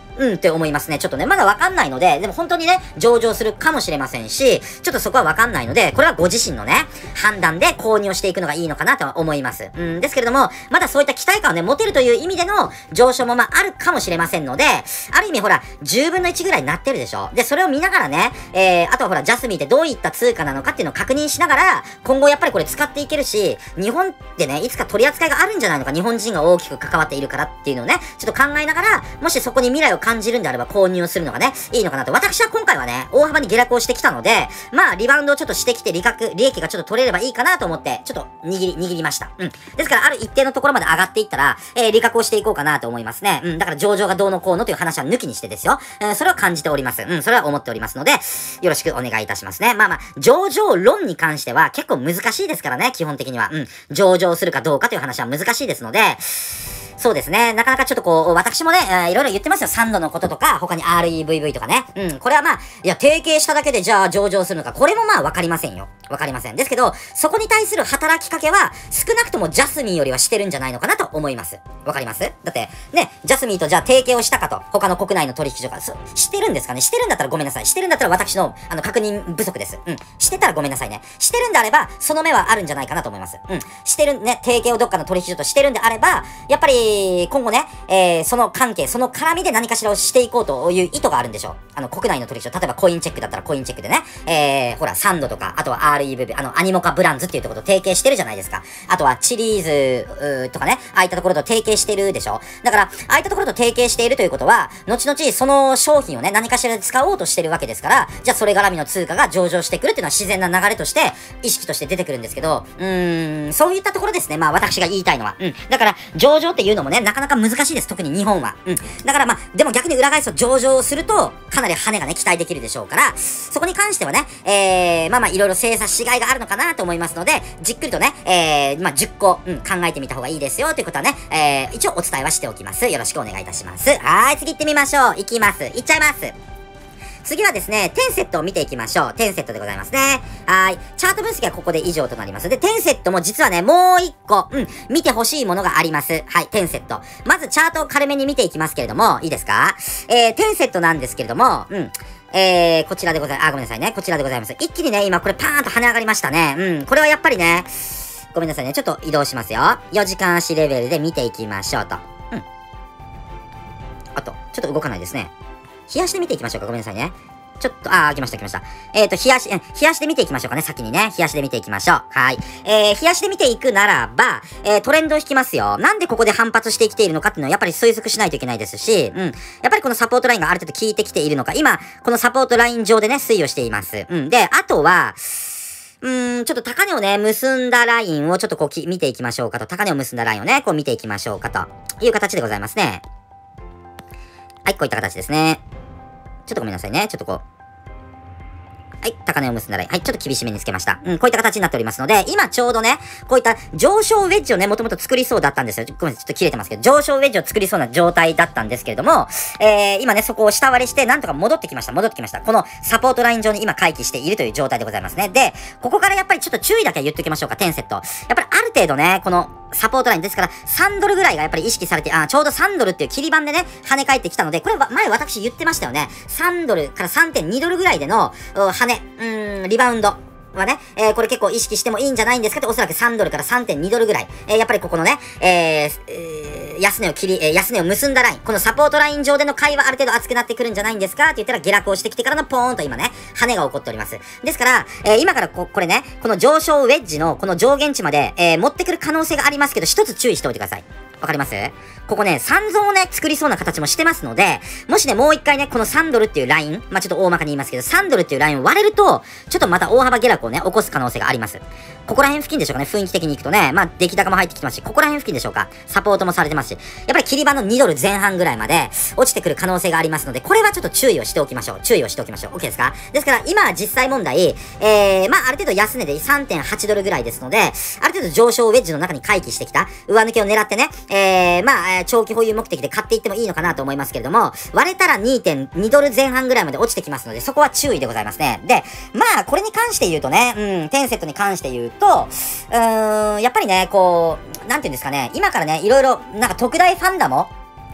うんって思いますね。ちょっとね、まだわかんないので、でも本当にね、上場するかもしれませんし、ちょっとそこはわかんないので、これはご自身のね、判断で購入をしていくのがいいのかなとは思います。うん、ですけれども、まだそういった期待感をね、持てるという意味での上昇もまああるかもしれませんので、ある意味ほら、じゅうぶんのいちぐらいになってるでしょ。で、それを見ながらね、えー、あとはほら、ジャスミンってどういった通貨なのかっていうのを確認しながら、今後やっぱりこれ使っていけるし、日本でね、いつか取り扱いがあるんじゃないのか、日本人が大きく関わっているからっていうのをね、ちょっと考えながら、もしそこに未来を感じるんであれば購入をするのがね、いいのかなと。私は今回はね、大幅に下落をしてきたので、まあ、リバウンドをちょっとしてきて、利確、利益がちょっと取れればいいかなと思って、ちょっと握り、握りました。うん。ですから、ある一定のところまで上がっていったら、えー、利確をしていこうかなと思いますね。うん。だから上場がどうのこうのという話は抜きにしてですよ。うん、それを感じております。うん、それは思っておりますので、よろしくお願いいたしますね。まあまあ、上場論に関しては結構難しいですからね、基本的には。うん。上場するかどうかという話は難しいですので、そうですね。なかなかちょっとこう、私もね、えー、いろいろ言ってますよ。サンドのこととか、他に アールイーブイブイ とかね。うん。これはまあ、いや、提携しただけでじゃあ上場するのか。これもまあわかりませんよ。わかりません。ですけど、そこに対する働きかけは、少なくともジャスミンよりはしてるんじゃないのかなと思います。わかります？だって、ね、ジャスミンとじゃあ提携をしたかと。他の国内の取引所が。そ、してるんですかね？してるんだったらごめんなさい。してるんだったら私の、あの、確認不足です。うん。してたらごめんなさいね。してるんであれば、その目はあるんじゃないかなと思います。うん。してる、ね、提携をどっかの取引所としてるんであれば、やっぱり、今後ね、えー、その関係、その絡みで何かしらをしていこうという意図があるんでしょう。あの、国内の取引所、例えばコインチェックだったらコインチェックでね、えー、ほら、サンドとか、あとは アールイーブイブイ、あの、アニモカブランズっていうところと提携してるじゃないですか。あとは、チリーズ、とかね、ああいったところと提携してるでしょ。だから、ああいったところと提携しているということは、後々その商品をね、何かしらで使おうとしてるわけですから、じゃあそれ絡みの通貨が上場してくるっていうのは自然な流れとして、意識として出てくるんですけど、うーん、そういったところですね。まあ、私が言いたいのは。うん。だから、上場っていうのもね、なかなか難しいです。特に日本は。うん。だからまあ、でも逆に裏返すと上場すると、かなり跳ねがね、期待できるでしょうから、そこに関してはね、えー、まあまあ、いろいろ精査しがいがあるのかなと思いますので、じっくりとね、えー、まあ、じゅっこ、うん、考えてみた方がいいですよ、ということはね、えー、一応お伝えはしておきます。よろしくお願いいたします。はーい、次行ってみましょう。行きます。行っちゃいます。次はですね、テンセットを見ていきましょう。テンセットでございますね。はーい。チャート分析はここで以上となります。で、テンセットも実はね、もう一個、うん、見てほしいものがあります。はい、テンセット。まずチャートを軽めに見ていきますけれども、いいですか？えー、テンセットなんですけれども、うん。えー、こちらでございます。あ、ごめんなさいね。こちらでございます。一気にね、今これパーンと跳ね上がりましたね。うん。これはやっぱりね、ごめんなさいね。ちょっと移動しますよ。よじかん足レベルで見ていきましょうと。うん。あと、ちょっと動かないですね。冷やして見ていきましょうか。ごめんなさいね。ちょっと、あー、来ました来ました。えっと、冷やし、冷やしで見ていきましょうかね。先にね。冷やしで見ていきましょう。はい。えー、冷やしで見ていくならば、えー、トレンドを引きますよ。なんでここで反発してきているのかっていうのはやっぱり推測しないといけないですし、うん。やっぱりこのサポートラインがある程度効いてきているのか。今、このサポートライン上でね、推移をしています。うん。で、あとは、うーん、ちょっと高値をね、結んだラインをちょっとこうき見ていきましょうかと。高値を結んだラインをね、こう見ていきましょうかという形でございますね。はい、こういった形ですね。ちょっとごめんなさいね。ちょっとこう。はい、高値を結んだライン。はい、ちょっと厳しめにつけました。うん、こういった形になっておりますので、今ちょうどね、こういった上昇ウェッジをね、もともと作りそうだったんですよ。ごめんなさい、ちょっと切れてますけど、上昇ウェッジを作りそうな状態だったんですけれども、えー、今ね、そこを下割りして、なんとか戻ってきました。戻ってきました。このサポートライン上に今回帰しているという状態でございますね。で、ここからやっぱりちょっと注意だけは言っておきましょうか、テンセット。やっぱりある程度ね、この、サポートラインですから、さんドルぐらいがやっぱり意識されて、あ、ちょうどさんドルっていう切り板でね、跳ね返ってきたので、これは前私言ってましたよね。さんドルから さんてんにドルぐらいでの、跳ね、うーん、リバウンド。はね、えー、これ結構意識してもいいんじゃないんですかと、おそらくさんドルから さんてんにドルぐらい。えー、やっぱりここのね、えー、えー、安値を切り、えー、安値を結んだライン。このサポートライン上での買いはある程度熱くなってくるんじゃないんですかって言ったら下落をしてきてからのポーンと今ね、跳ねが起こっております。ですから、えー、今からこ、これね、この上昇ウェッジのこの上限値まで、えー、持ってくる可能性がありますけど、一つ注意しておいてください。わかります？ここね、さんゾーンをね、作りそうな形もしてますので、もしね、もう一回ね、このさんドルっていうライン、まあ、ちょっと大まかに言いますけど、さんドルっていうラインを割れると、ちょっとまた大幅下落をね、起こす可能性があります。ここら辺付近でしょうかね、雰囲気的に行くとね、まあ、出来高も入ってきてますし、ここら辺付近でしょうか、サポートもされてますし、やっぱり切り板のにドルぜん半ぐらいまで落ちてくる可能性がありますので、これはちょっと注意をしておきましょう。注意をしておきましょう。OK ですか？ですから、今、実際問題、えー、まあ、ある程度安値で さんてんはちドルぐらいですので、ある程度上昇ウェッジの中に回帰してきた、上抜けを狙ってね、えー、まあ、長期保有目的で買っていってもいいのかなと思いますけれども、割れたら にてんにドルぜん半ぐらいまで落ちてきますので、そこは注意でございますね。で、まあ、これに関して言うとね、うん、テンセットに関して言うと、うーん、やっぱりね、こう、なんていうんですかね、今からね、いろいろ、なんか特大ファンダも、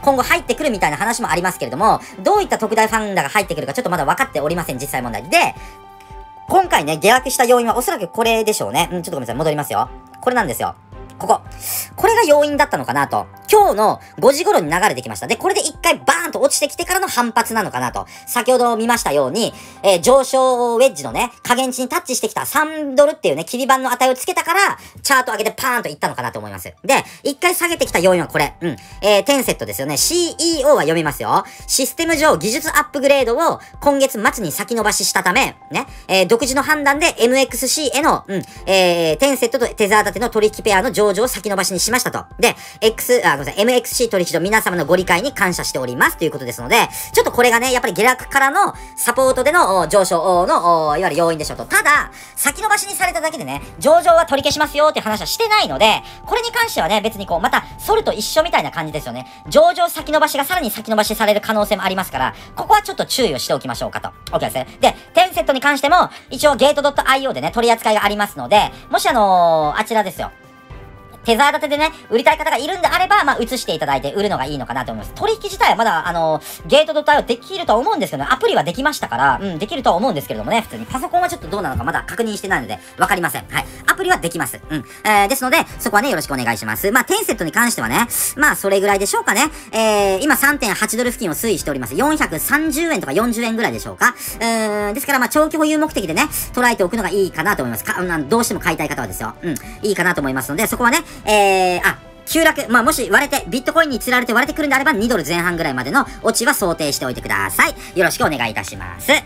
今後入ってくるみたいな話もありますけれども、どういった特大ファンダが入ってくるかちょっとまだ分かっておりません、実際問題。で、今回ね、下落した要因はおそらくこれでしょうね。うん、ちょっとごめんなさい、戻りますよ。これなんですよ。ここ。これが要因だったのかなと。今日のごじ頃に流れてきました。で、これで一回バーンと落ちてきてからの反発なのかなと。先ほど見ましたように、えー、上昇ウェッジのね、下限値にタッチしてきたさんドルっていうね、切り板の値をつけたから、チャート上げてパーンといったのかなと思います。で、一回下げてきた要因はこれ。うん。えー、テンセットですよね。シーイーオー は読みますよ。システム上技術アップグレードを今月末に先延ばししたため、ね、えー、独自の判断で エムエックスシー への、うん、えー、テンセットとテザー立ての取引ペアの上場を先延ばしにしましたと。で、X、あ、ごめんなさい、エムエックスシー 取引所皆様のご理解に感謝しておりますということですので、ちょっとこれがね、やっぱり下落からのサポートでの上昇の、いわゆる要因でしょうと。ただ、先延ばしにされただけでね、上場は取り消しますよっていう話はしてないので、これに関してはね、別にこう、また、ソルと一緒みたいな感じですよね。上場先延ばしがさらに先延ばしされる可能性もありますから、ここはちょっと注意をしておきましょうかと。OK ですね。で、テンセットに関しても、一応ゲート .io でね、取り扱いがありますので、もしあのー、あちらですよ。テザー立てでね、売りたい方がいるんであれば、まあ、移していただいて売るのがいいのかなと思います。取引自体はまだ、あの、ゲート .io できるとは思うんですけど、ね、アプリはできましたから、うん、できるとは思うんですけれどもね、普通に。パソコンはちょっとどうなのかまだ確認してないので、わかりません。はい。アプリはできます。うん。えー、ですので、そこはね、よろしくお願いします。まあ、テンセットに関してはね、まあ、それぐらいでしょうかね。えー、今 さんてんはち ドル付近を推移しております。よんひゃくさんじゅうえんとかよんじゅうえんぐらいでしょうか。うーん、ですから、まあ、長期保有目的でね、捉えておくのがいいかなと思います。か、どうしても買いたい方はですよ。うん。いいかなと思いますので、そこはね、えー、あ、急落、まあ、もし割れて、ビットコインに釣られて割れてくるんであれば、にドルぜん半ぐらいまでの落ちは想定しておいてください。よろしくお願いいたします。はい、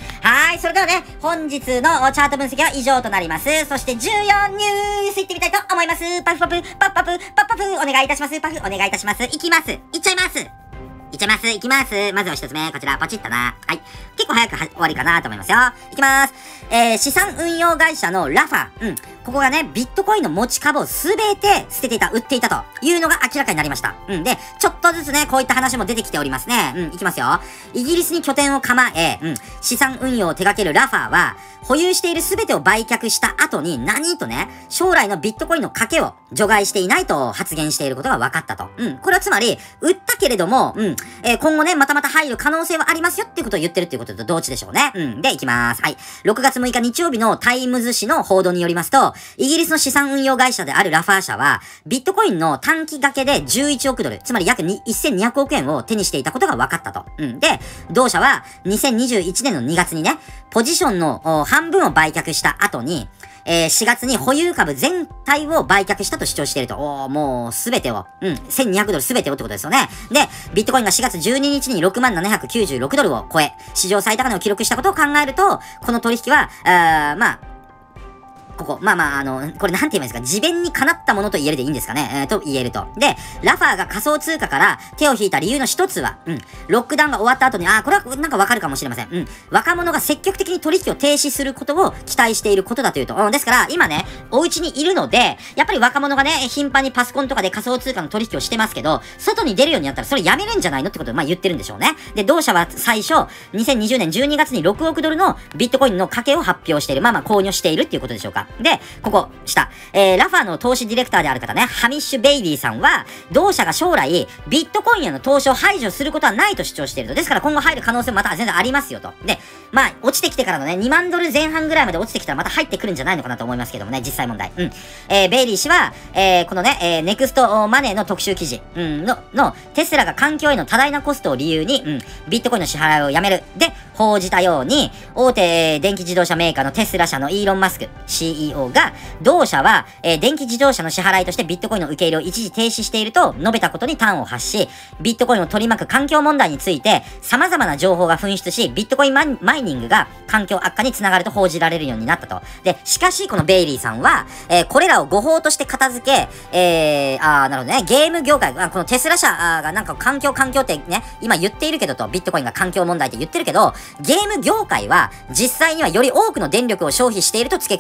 それではね、本日のチャート分析は以上となります。そしてじゅうよんニュースいってみたいと思います。パフパフ、パフパフ、パフパフ、お願いいたします。パフ、お願いいたします。いきます。いっちゃいます。いっちゃいます。いきます。まずは一つ目、こちら、ポチッとな。はい。結構早くは終わりかなと思いますよ。いきます。えー、資産運用会社のラファ。うん。ここがね、ビットコインの持ち株をすべて捨てていた、売っていたというのが明らかになりました。うん。で、ちょっとずつね、こういった話も出てきておりますね。うん。いきますよ。イギリスに拠点を構え、うん。資産運用を手掛けるラファは、保有しているすべてを売却した後に何とね、将来のビットコインの賭けを除外していないと発言していることが分かったと。うん。これはつまり、売ったけれども、うん。えー、今後ね、またまた入る可能性はありますよっていうことを言ってるっていうことと同値でしょうね。うん。で、いきます。はい。ろくがつむいか日曜日のタイムズ紙の報道によりますと、イギリスの資産運用会社であるラファー社は、ビットコインの短期掛けでじゅういちおくドル、つまり約せんにひゃくおくえんを手にしていたことが分かったと。うん。で、同社はにせんにじゅういちねんのにがつにね、ポジションの半分を売却した後に、えー、しがつに保有株全体を売却したと主張していると。おー、もうすべてを。うん。せんにひゃくドルすべてをってことですよね。で、ビットコインがしがつじゅうににちにろくまんななひゃくきゅうじゅうろくドルを超え、史上最高値を記録したことを考えると、この取引は、あまあ、ここ。まあまあ、あの、これなんて言えばいいんですか。自弁にかなったものと言えるでいいんですかね。えー、と言えると。で、ラファーが仮想通貨から手を引いた理由の一つは、うん。ロックダウンが終わった後に、あー、これはなんかわかるかもしれません。うん。若者が積極的に取引を停止することを期待していることだというと。うん。ですから、今ね、お家にいるので、やっぱり若者がね、頻繁にパソコンとかで仮想通貨の取引をしてますけど、外に出るようになったらそれやめるんじゃないのってことをまあ言ってるんでしょうね。で、同社は最初、にせんにじゅうねんじゅうにがつにろくおくドルのビットコインの賭けを発表している。まあまあ購入しているっていうことでしょうか。で、ここ。下。えー、ラファーの投資ディレクターである方ね、ハミッシュ・ベイリーさんは、同社が将来、ビットコインへの投資を排除することはないと主張していると。ですから今後入る可能性もまた全然ありますよと。で、まあ、落ちてきてからのね、にまんドルぜん半ぐらいまで落ちてきたらまた入ってくるんじゃないのかなと思いますけどもね、実際問題。うん。えー、ベイリー氏は、えー、このね、えー、ネクストマネーの特集記事、うん、の、の、テスラが環境への多大なコストを理由に、うん、ビットコインの支払いをやめる。で、報じたように、大手電気自動車メーカーのテスラ社のイーロン・マスク シーイーオー が、同社は、えー、電気自動車の支払いとしてビットコインの受け入れを一時停止していると述べたことに端を発し、ビットコインを取り巻く環境問題について、様々な情報が噴出し、ビットコインマイニングが環境悪化につながると報じられるようになったと。で、しかし、このベイリーさんは、えー、これらを誤報として片付け、えー、あー、なるほどね、ゲーム業界、あこのテスラ社がなんか環境環境ってね、今言っているけどと、ビットコインが環境問題って言ってるけど、ゲーム業界は実際にはより多くの電力を消費していると付け加えた。ですか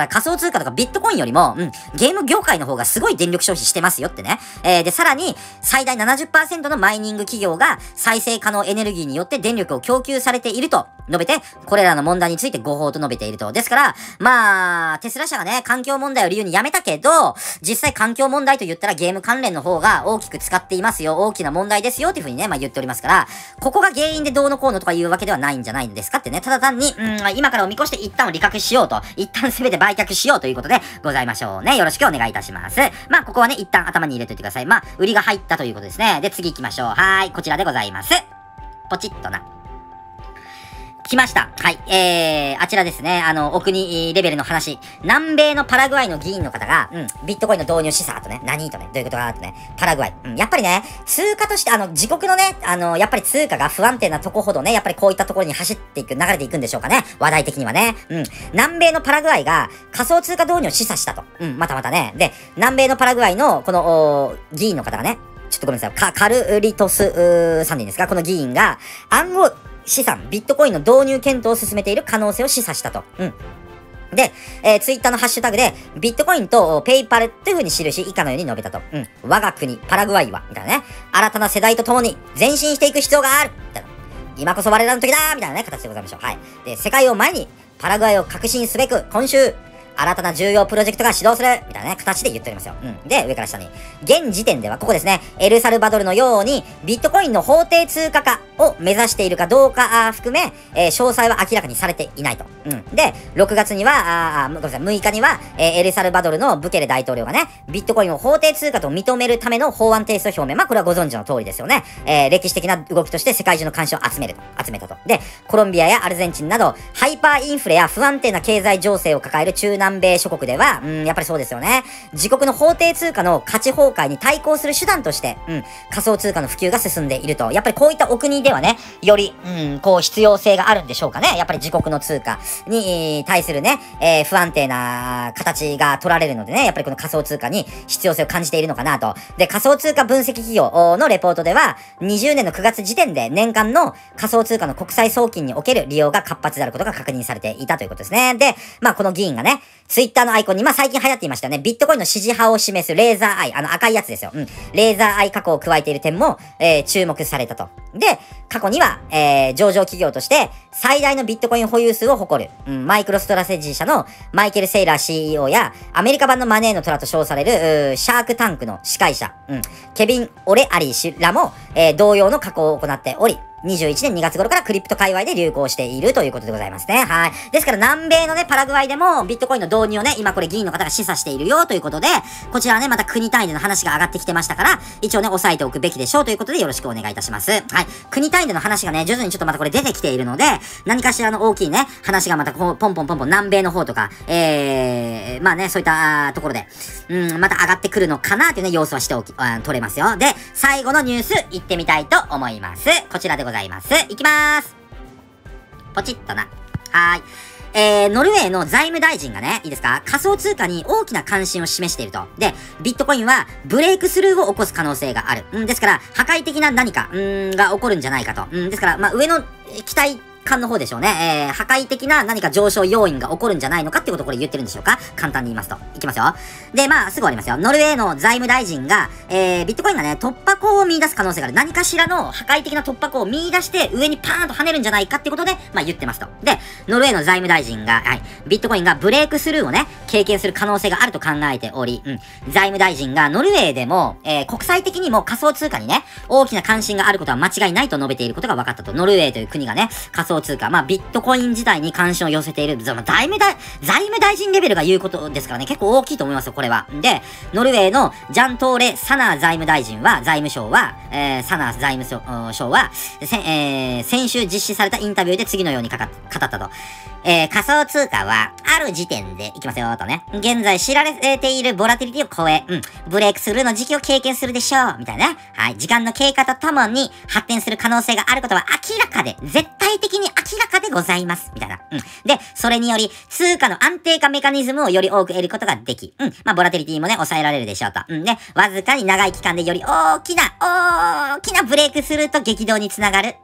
から仮想通貨とかビットコインよりも、うん、ゲーム業界の方がすごい電力消費してますよってね。えー、で、さらに、最大 ななじゅっパーセント のマイニング企業が再生可能エネルギーによって電力を供給されていると述べて、これらの問題について誤報と述べていると。ですから、まあ、テスラ社がね、環境問題を理由にやめたけど、実際環境問題と言ったらゲーム関連の方が大きく使っていますよ、大きな問題ですよっていう風にね、まあ言っておりますから、ここが原因でどうのこうのとかいうわけではないんじゃないんですかってね、ただ単に、うん、今からを見越して一旦を利確しようと、一旦すべて売却しようということでございましょうね。よろしくお願いいたします。まあ、ここはね、一旦頭に入れといてください。まあ、売りが入ったということですね。で、次行きましょう。はーい、こちらでございます。ポチッとな。来ました。はい。えー、あちらですね。あの、お国レベルの話。南米のパラグアイの議員の方が、うん、ビットコインの導入示唆とね、何とね、どういうことかとね、パラグアイ。うん、やっぱりね、通貨として、あの、自国のね、あの、やっぱり通貨が不安定なとこほどね、やっぱりこういったところに走っていく、流れていくんでしょうかね。話題的にはね。うん。南米のパラグアイが仮想通貨導入を示唆したと。うん、またまたね。で、南米のパラグアイの、この、議員の方がね、ちょっとごめんなさい。カ、カルリトス、さんでいいんですか？この議員が、暗号、資産、ビットコインの導入検討を進めている可能性を示唆したと。うん。で、えー、ツイッターのハッシュタグで、ビットコインとペイパルという風に記し、以下のように述べたと。うん。我が国、パラグアイは、みたいなね。新たな世代と共に前進していく必要があるみたいな。今こそ我らの時だみたいなね、形でございましょう。はい。で、世界を前に、パラグアイを革新すべく、今週、新たな重要プロジェクトが始動するみたいなね、形で言っておりますよ。うん。で、上から下に。現時点では、ここですね、エルサルバドルのように、ビットコインの法定通貨化を目指しているかどうか含め、えー、詳細は明らかにされていないと。うん。で、ろくがつには、あごめんなさい、むいかには、えー、エルサルバドルのブケレ大統領がね、ビットコインを法定通貨と認めるための法案提出を表明。まあ、これはご存知の通りですよね。えー、歴史的な動きとして世界中の関心を集める、集めたと。で、コロンビアやアルゼンチンなど、ハイパーインフレや不安定な経済情勢を抱える中南米諸国では、うん、やっぱりそうですよね。自国の法定通貨の価値崩壊に対抗する手段として、うん、仮想通貨の普及が進んでいると。やっぱりこういったお国ではね、より、うん、こう必要性があるんでしょうかね。やっぱり自国の通貨に対するね、えー、不安定な形が取られるのでね、やっぱりこの仮想通貨に必要性を感じているのかなと。で、仮想通貨分析企業のレポートでは、にじゅうねんのくがつ時点で年間の仮想通貨の国際送金における利用が活発であることが確認されていたということですね。で、まあこの議員がね、ツイッターのアイコンに、まあ最近流行っていましたよね。ビットコインの支持派を示すレーザーアイ、あの赤いやつですよ。うん。レーザーアイ加工を加えている点も、えー、注目されたと。で、過去には、えー、上場企業として、最大のビットコイン保有数を誇る、うん、マイクロストラテジー社のマイケル・セイラー シーイーオー や、アメリカ版のマネーの虎と称される、シャークタンクの司会者、うん、ケビン・オレアリー氏らも、えー、同様の加工を行っており、にじゅういちねんにがつ頃からクリプト界隈で流行しているということでございますね。はい。ですから南米のね、パラグアイでもビットコインの導入をね、今これ議員の方が示唆しているよということで、こちらはね、また国単位での話が上がってきてましたから、一応ね、押さえておくべきでしょうということでよろしくお願いいたします。はい。国単位での話がね、徐々にちょっとまたこれ出てきているので、何かしらの大きいね、話がまたこう、ポンポンポンポン南米の方とか、えー、まあね、そういったところで、うん、また上がってくるのかなっていうね、様子はしておき、あ取れますよ。で、最後のニュース、行ってみたいと思います。こちらでございます。いきまーす。ポチッとな。はーい。えー、ノルウェーの財務大臣がね、いいですか？仮想通貨に大きな関心を示していると。で、ビットコインはブレイクスルーを起こす可能性がある。うん、ですから、破壊的な何か、うーん、が起こるんじゃないかと。うん、ですから、まあ、上の期待、間の方でしょうね。えー、破壊的な何か上昇要因が起こるんじゃないのかってことをこれ言ってるんでしょうか？簡単に言いますと。いきますよ。で、まあ、すぐ終わりますよ。ノルウェーの財務大臣が、えー、ビットコインがね、突破口を見出す可能性がある。何かしらの破壊的な突破口を見出して上にパーンと跳ねるんじゃないかってことで、まあ言ってますと。で、ノルウェーの財務大臣が、はい、ビットコインがブレイクスルーをね、経験する可能性があると考えており、うん、財務大臣がノルウェーでも、えー、国際的にも仮想通貨にね、大きな関心があることは間違いないと述べていることが分かったと。ノルウェーという国がね、仮想通貨、まあビットコイン自体に関心を寄せている、財務大、財務大臣レベルが言うことですからね、結構大きいと思いますよ、これは。で、ノルウェーのジャントーレ・サナー財務大臣は、財務省は、えー、サナー財務省は、せえー、先週実施されたインタビューで次のようにかか語ったと。えー、仮想通貨は、ある時点で、いきますよ、とね。現在知られているボラティリティを超え、うん、ブレイクスルーの時期を経験するでしょう、みたいな。はい、時間の経過とともに発展する可能性があることは明らかで、絶対的に明らかでございます、みたいな。うん。で、それにより、通貨の安定化メカニズムをより多く得ることができ、うん、まあ、ボラティリティもね、抑えられるでしょうと。うん、で、わずかに長い期間でより大きな、大きなブレイクスルーと激動につながる。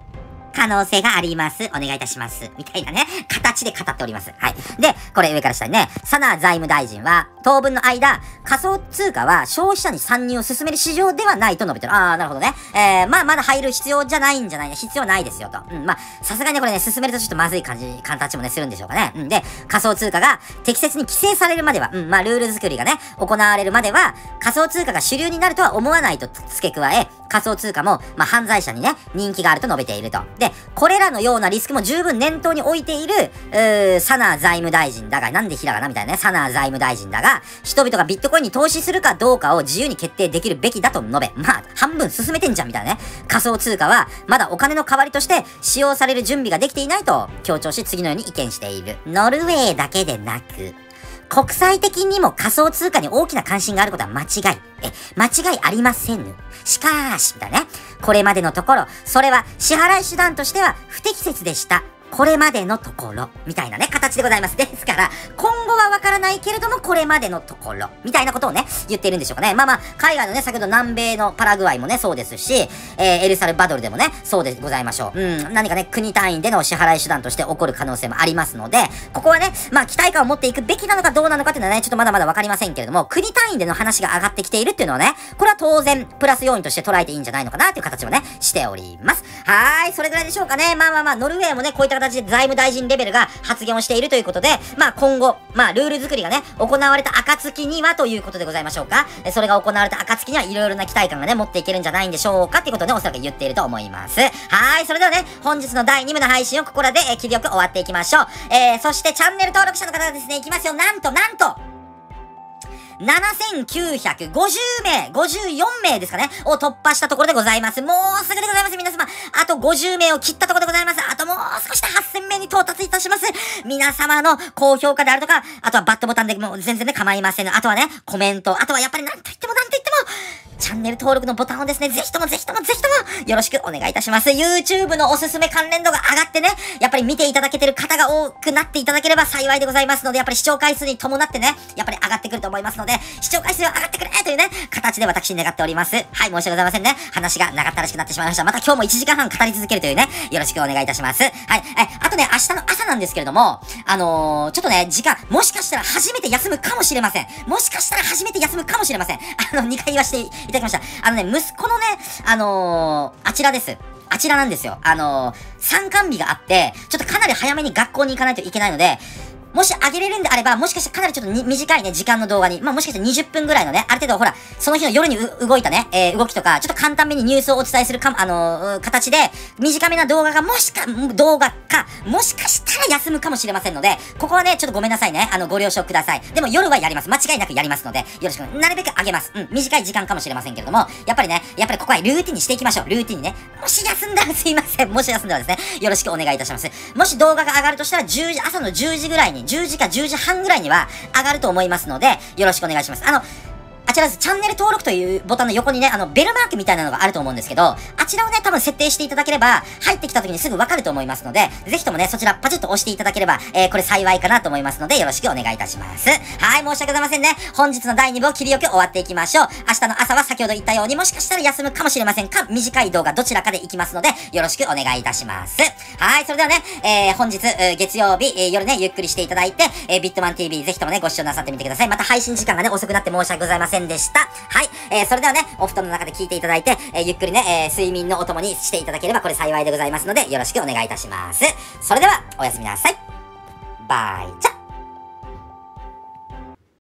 可能性があります。お願いいたします。みたいなね、形で語っております。はい。で、これ上から下にね、佐奈財務大臣は、当分の間、仮想通貨は消費者に参入を進める市場ではないと述べてる。あー、なるほどね。えー、まあ、まだ入る必要じゃないんじゃないね。必要ないですよと。うん、まあ、さすがにね、これね、進めるとちょっとまずい感じ、形もね、するんでしょうかね。うん、で、仮想通貨が適切に規制されるまでは、うん、まあ、ルール作りがね、行われるまでは、仮想通貨が主流になるとは思わないと付け加え、仮想通貨も、まあ、犯罪者にね、人気があると述べていると。で、これらのようなリスクも十分念頭に置いている、うー、佐奈財務大臣だが、なんでひらがなみたいなね、佐奈財務大臣だが、人々がビットコインに投資するかどうかを自由に決定できるべきだと述べ、まあ、半分進めてんじゃんみたいなね。仮想通貨は、まだお金の代わりとして使用される準備ができていないと強調し、次のように意見している。ノルウェーだけでなく、国際的にも仮想通貨に大きな関心があることは間違い。え、間違いありません。しかし、みたいなね。これまでのところ、それは支払い手段としては不適切でした。これまでのところ、みたいなね、形でございます。ですから、今後はわからないけれども、これまでのところ、みたいなことをね、言っているんでしょうかね。まあまあ、海外のね、先ほど南米のパラグアイもね、そうですし、えー、エルサルバドルでもね、そうでございましょう。うん、何かね、国単位での支払い手段として起こる可能性もありますので、ここはね、まあ、期待感を持っていくべきなのかどうなのかっていうのはね、ちょっとまだまだわかりませんけれども、国単位での話が上がってきているっていうのはね、これは当然、プラス要因として捉えていいんじゃないのかなっていう形をね、しております。はーい、それぐらいでしょうかね。まあまあまあ、ノルウェーもね、こういった形で財務大臣レベルが発言をしているということで、まあ今後、まあルール作りがね、行われた暁にはということでございましょうか。それが行われた暁にはいろいろな期待感がね、持っていけるんじゃないんでしょうかっていうことをね、おそらく言っていると思います。はーい、それではね、本日のだいに部の配信をここらで、えー、切りよく終わっていきましょう。えー、そしてチャンネル登録者の方がですね、いきますよ。なんと、なんとななせんきゅうひゃくごじゅうめい、ごじゅうよんめいですかね、を突破したところでございます。もうすぐでございます、皆様。あとごじゅうめいを切ったところでございます。あともう少しではっせんめいに到達いたします。皆様の高評価であるとか、あとはバッドボタンでもう全然ね、構いません。あとはね、コメント、あとはやっぱりなんと言ってもなんと言っても、チャンネル登録のボタンをですね、ぜひともぜひともぜひともよろしくお願いいたします。YouTube のおすすめ関連度が上がってね、やっぱり見ていただけてる方が多くなっていただければ幸いでございますので、やっぱり視聴回数に伴ってね、やっぱり上がってくると思いますので、視聴回数が上がってくれというね、形で私願っております。はい、申し訳ございませんね。話が長ったらしくなってしまいました。また今日もいちじかんはん語り続けるというね、よろしくお願いいたします。はい、え、あとね、明日の朝なんですけれども、あのー、ちょっとね、時間、もしかしたら初めて休むかもしれません。もしかしたら初めて休むかもしれません。あの、にかい言わせていただきました。あのね、息子のね、あのー、あちらです。あちらなんですよ。あのー、参観日があって、ちょっとかなり早めに学校に行かないといけないので、もし上げれるんであれば、もしかしてかなりちょっとに短いね、時間の動画に、まあもしかしてにじゅっぷんぐらいのね、ある程度ほら、その日の夜に動いたね、えー、動きとか、ちょっと簡単めにニュースをお伝えするか、あのー、形で、短めな動画がもしか、動画か、もしかしたら休むかもしれませんので、ここはね、ちょっとごめんなさいね、あの、ご了承ください。でも夜はやります。間違いなくやりますので、よろしく、なるべく上げます。うん、短い時間かもしれませんけれども、やっぱりね、やっぱりここはルーティンにしていきましょう。ルーティンにね。もし休んだらすいません。もし休んだらですね、よろしくお願いいたします。もし動画が上がるとしたら、じゅうじ、朝のじゅうじぐらいに、じゅうじかじゅうじはんぐらいには上がると思いますので、よろしくお願いします。あの、あちらです。チャンネル登録というボタンの横にね、あの、ベルマークみたいなのがあると思うんですけど、あちらをね、多分設定していただければ、入ってきた時にすぐわかると思いますので、ぜひともね、そちらパチッと押していただければ、えー、これ幸いかなと思いますので、よろしくお願いいたします。はい、申し訳ございませんね。本日のだいに部を切りよく終わっていきましょう。明日の朝は先ほど言ったように、もしかしたら休むかもしれませんか、短い動画どちらかでいきますので、よろしくお願いいたします。はい、それではね、えー、本日、えー、月曜日、えー、夜ね、ゆっくりしていただいて、えー、ビットマン ティービー ぜひともね、ご視聴なさってみてください。また配信時間がね、遅くなって申し訳ございませんでした。はい、えー、それではね、お布団の中で聞いていただいて、えー、ゆっくりね、えー、睡眠のお供にしていただければこれ幸いでございますので、よろしくお願いいたします。それでは、おやすみなさい。バイチャ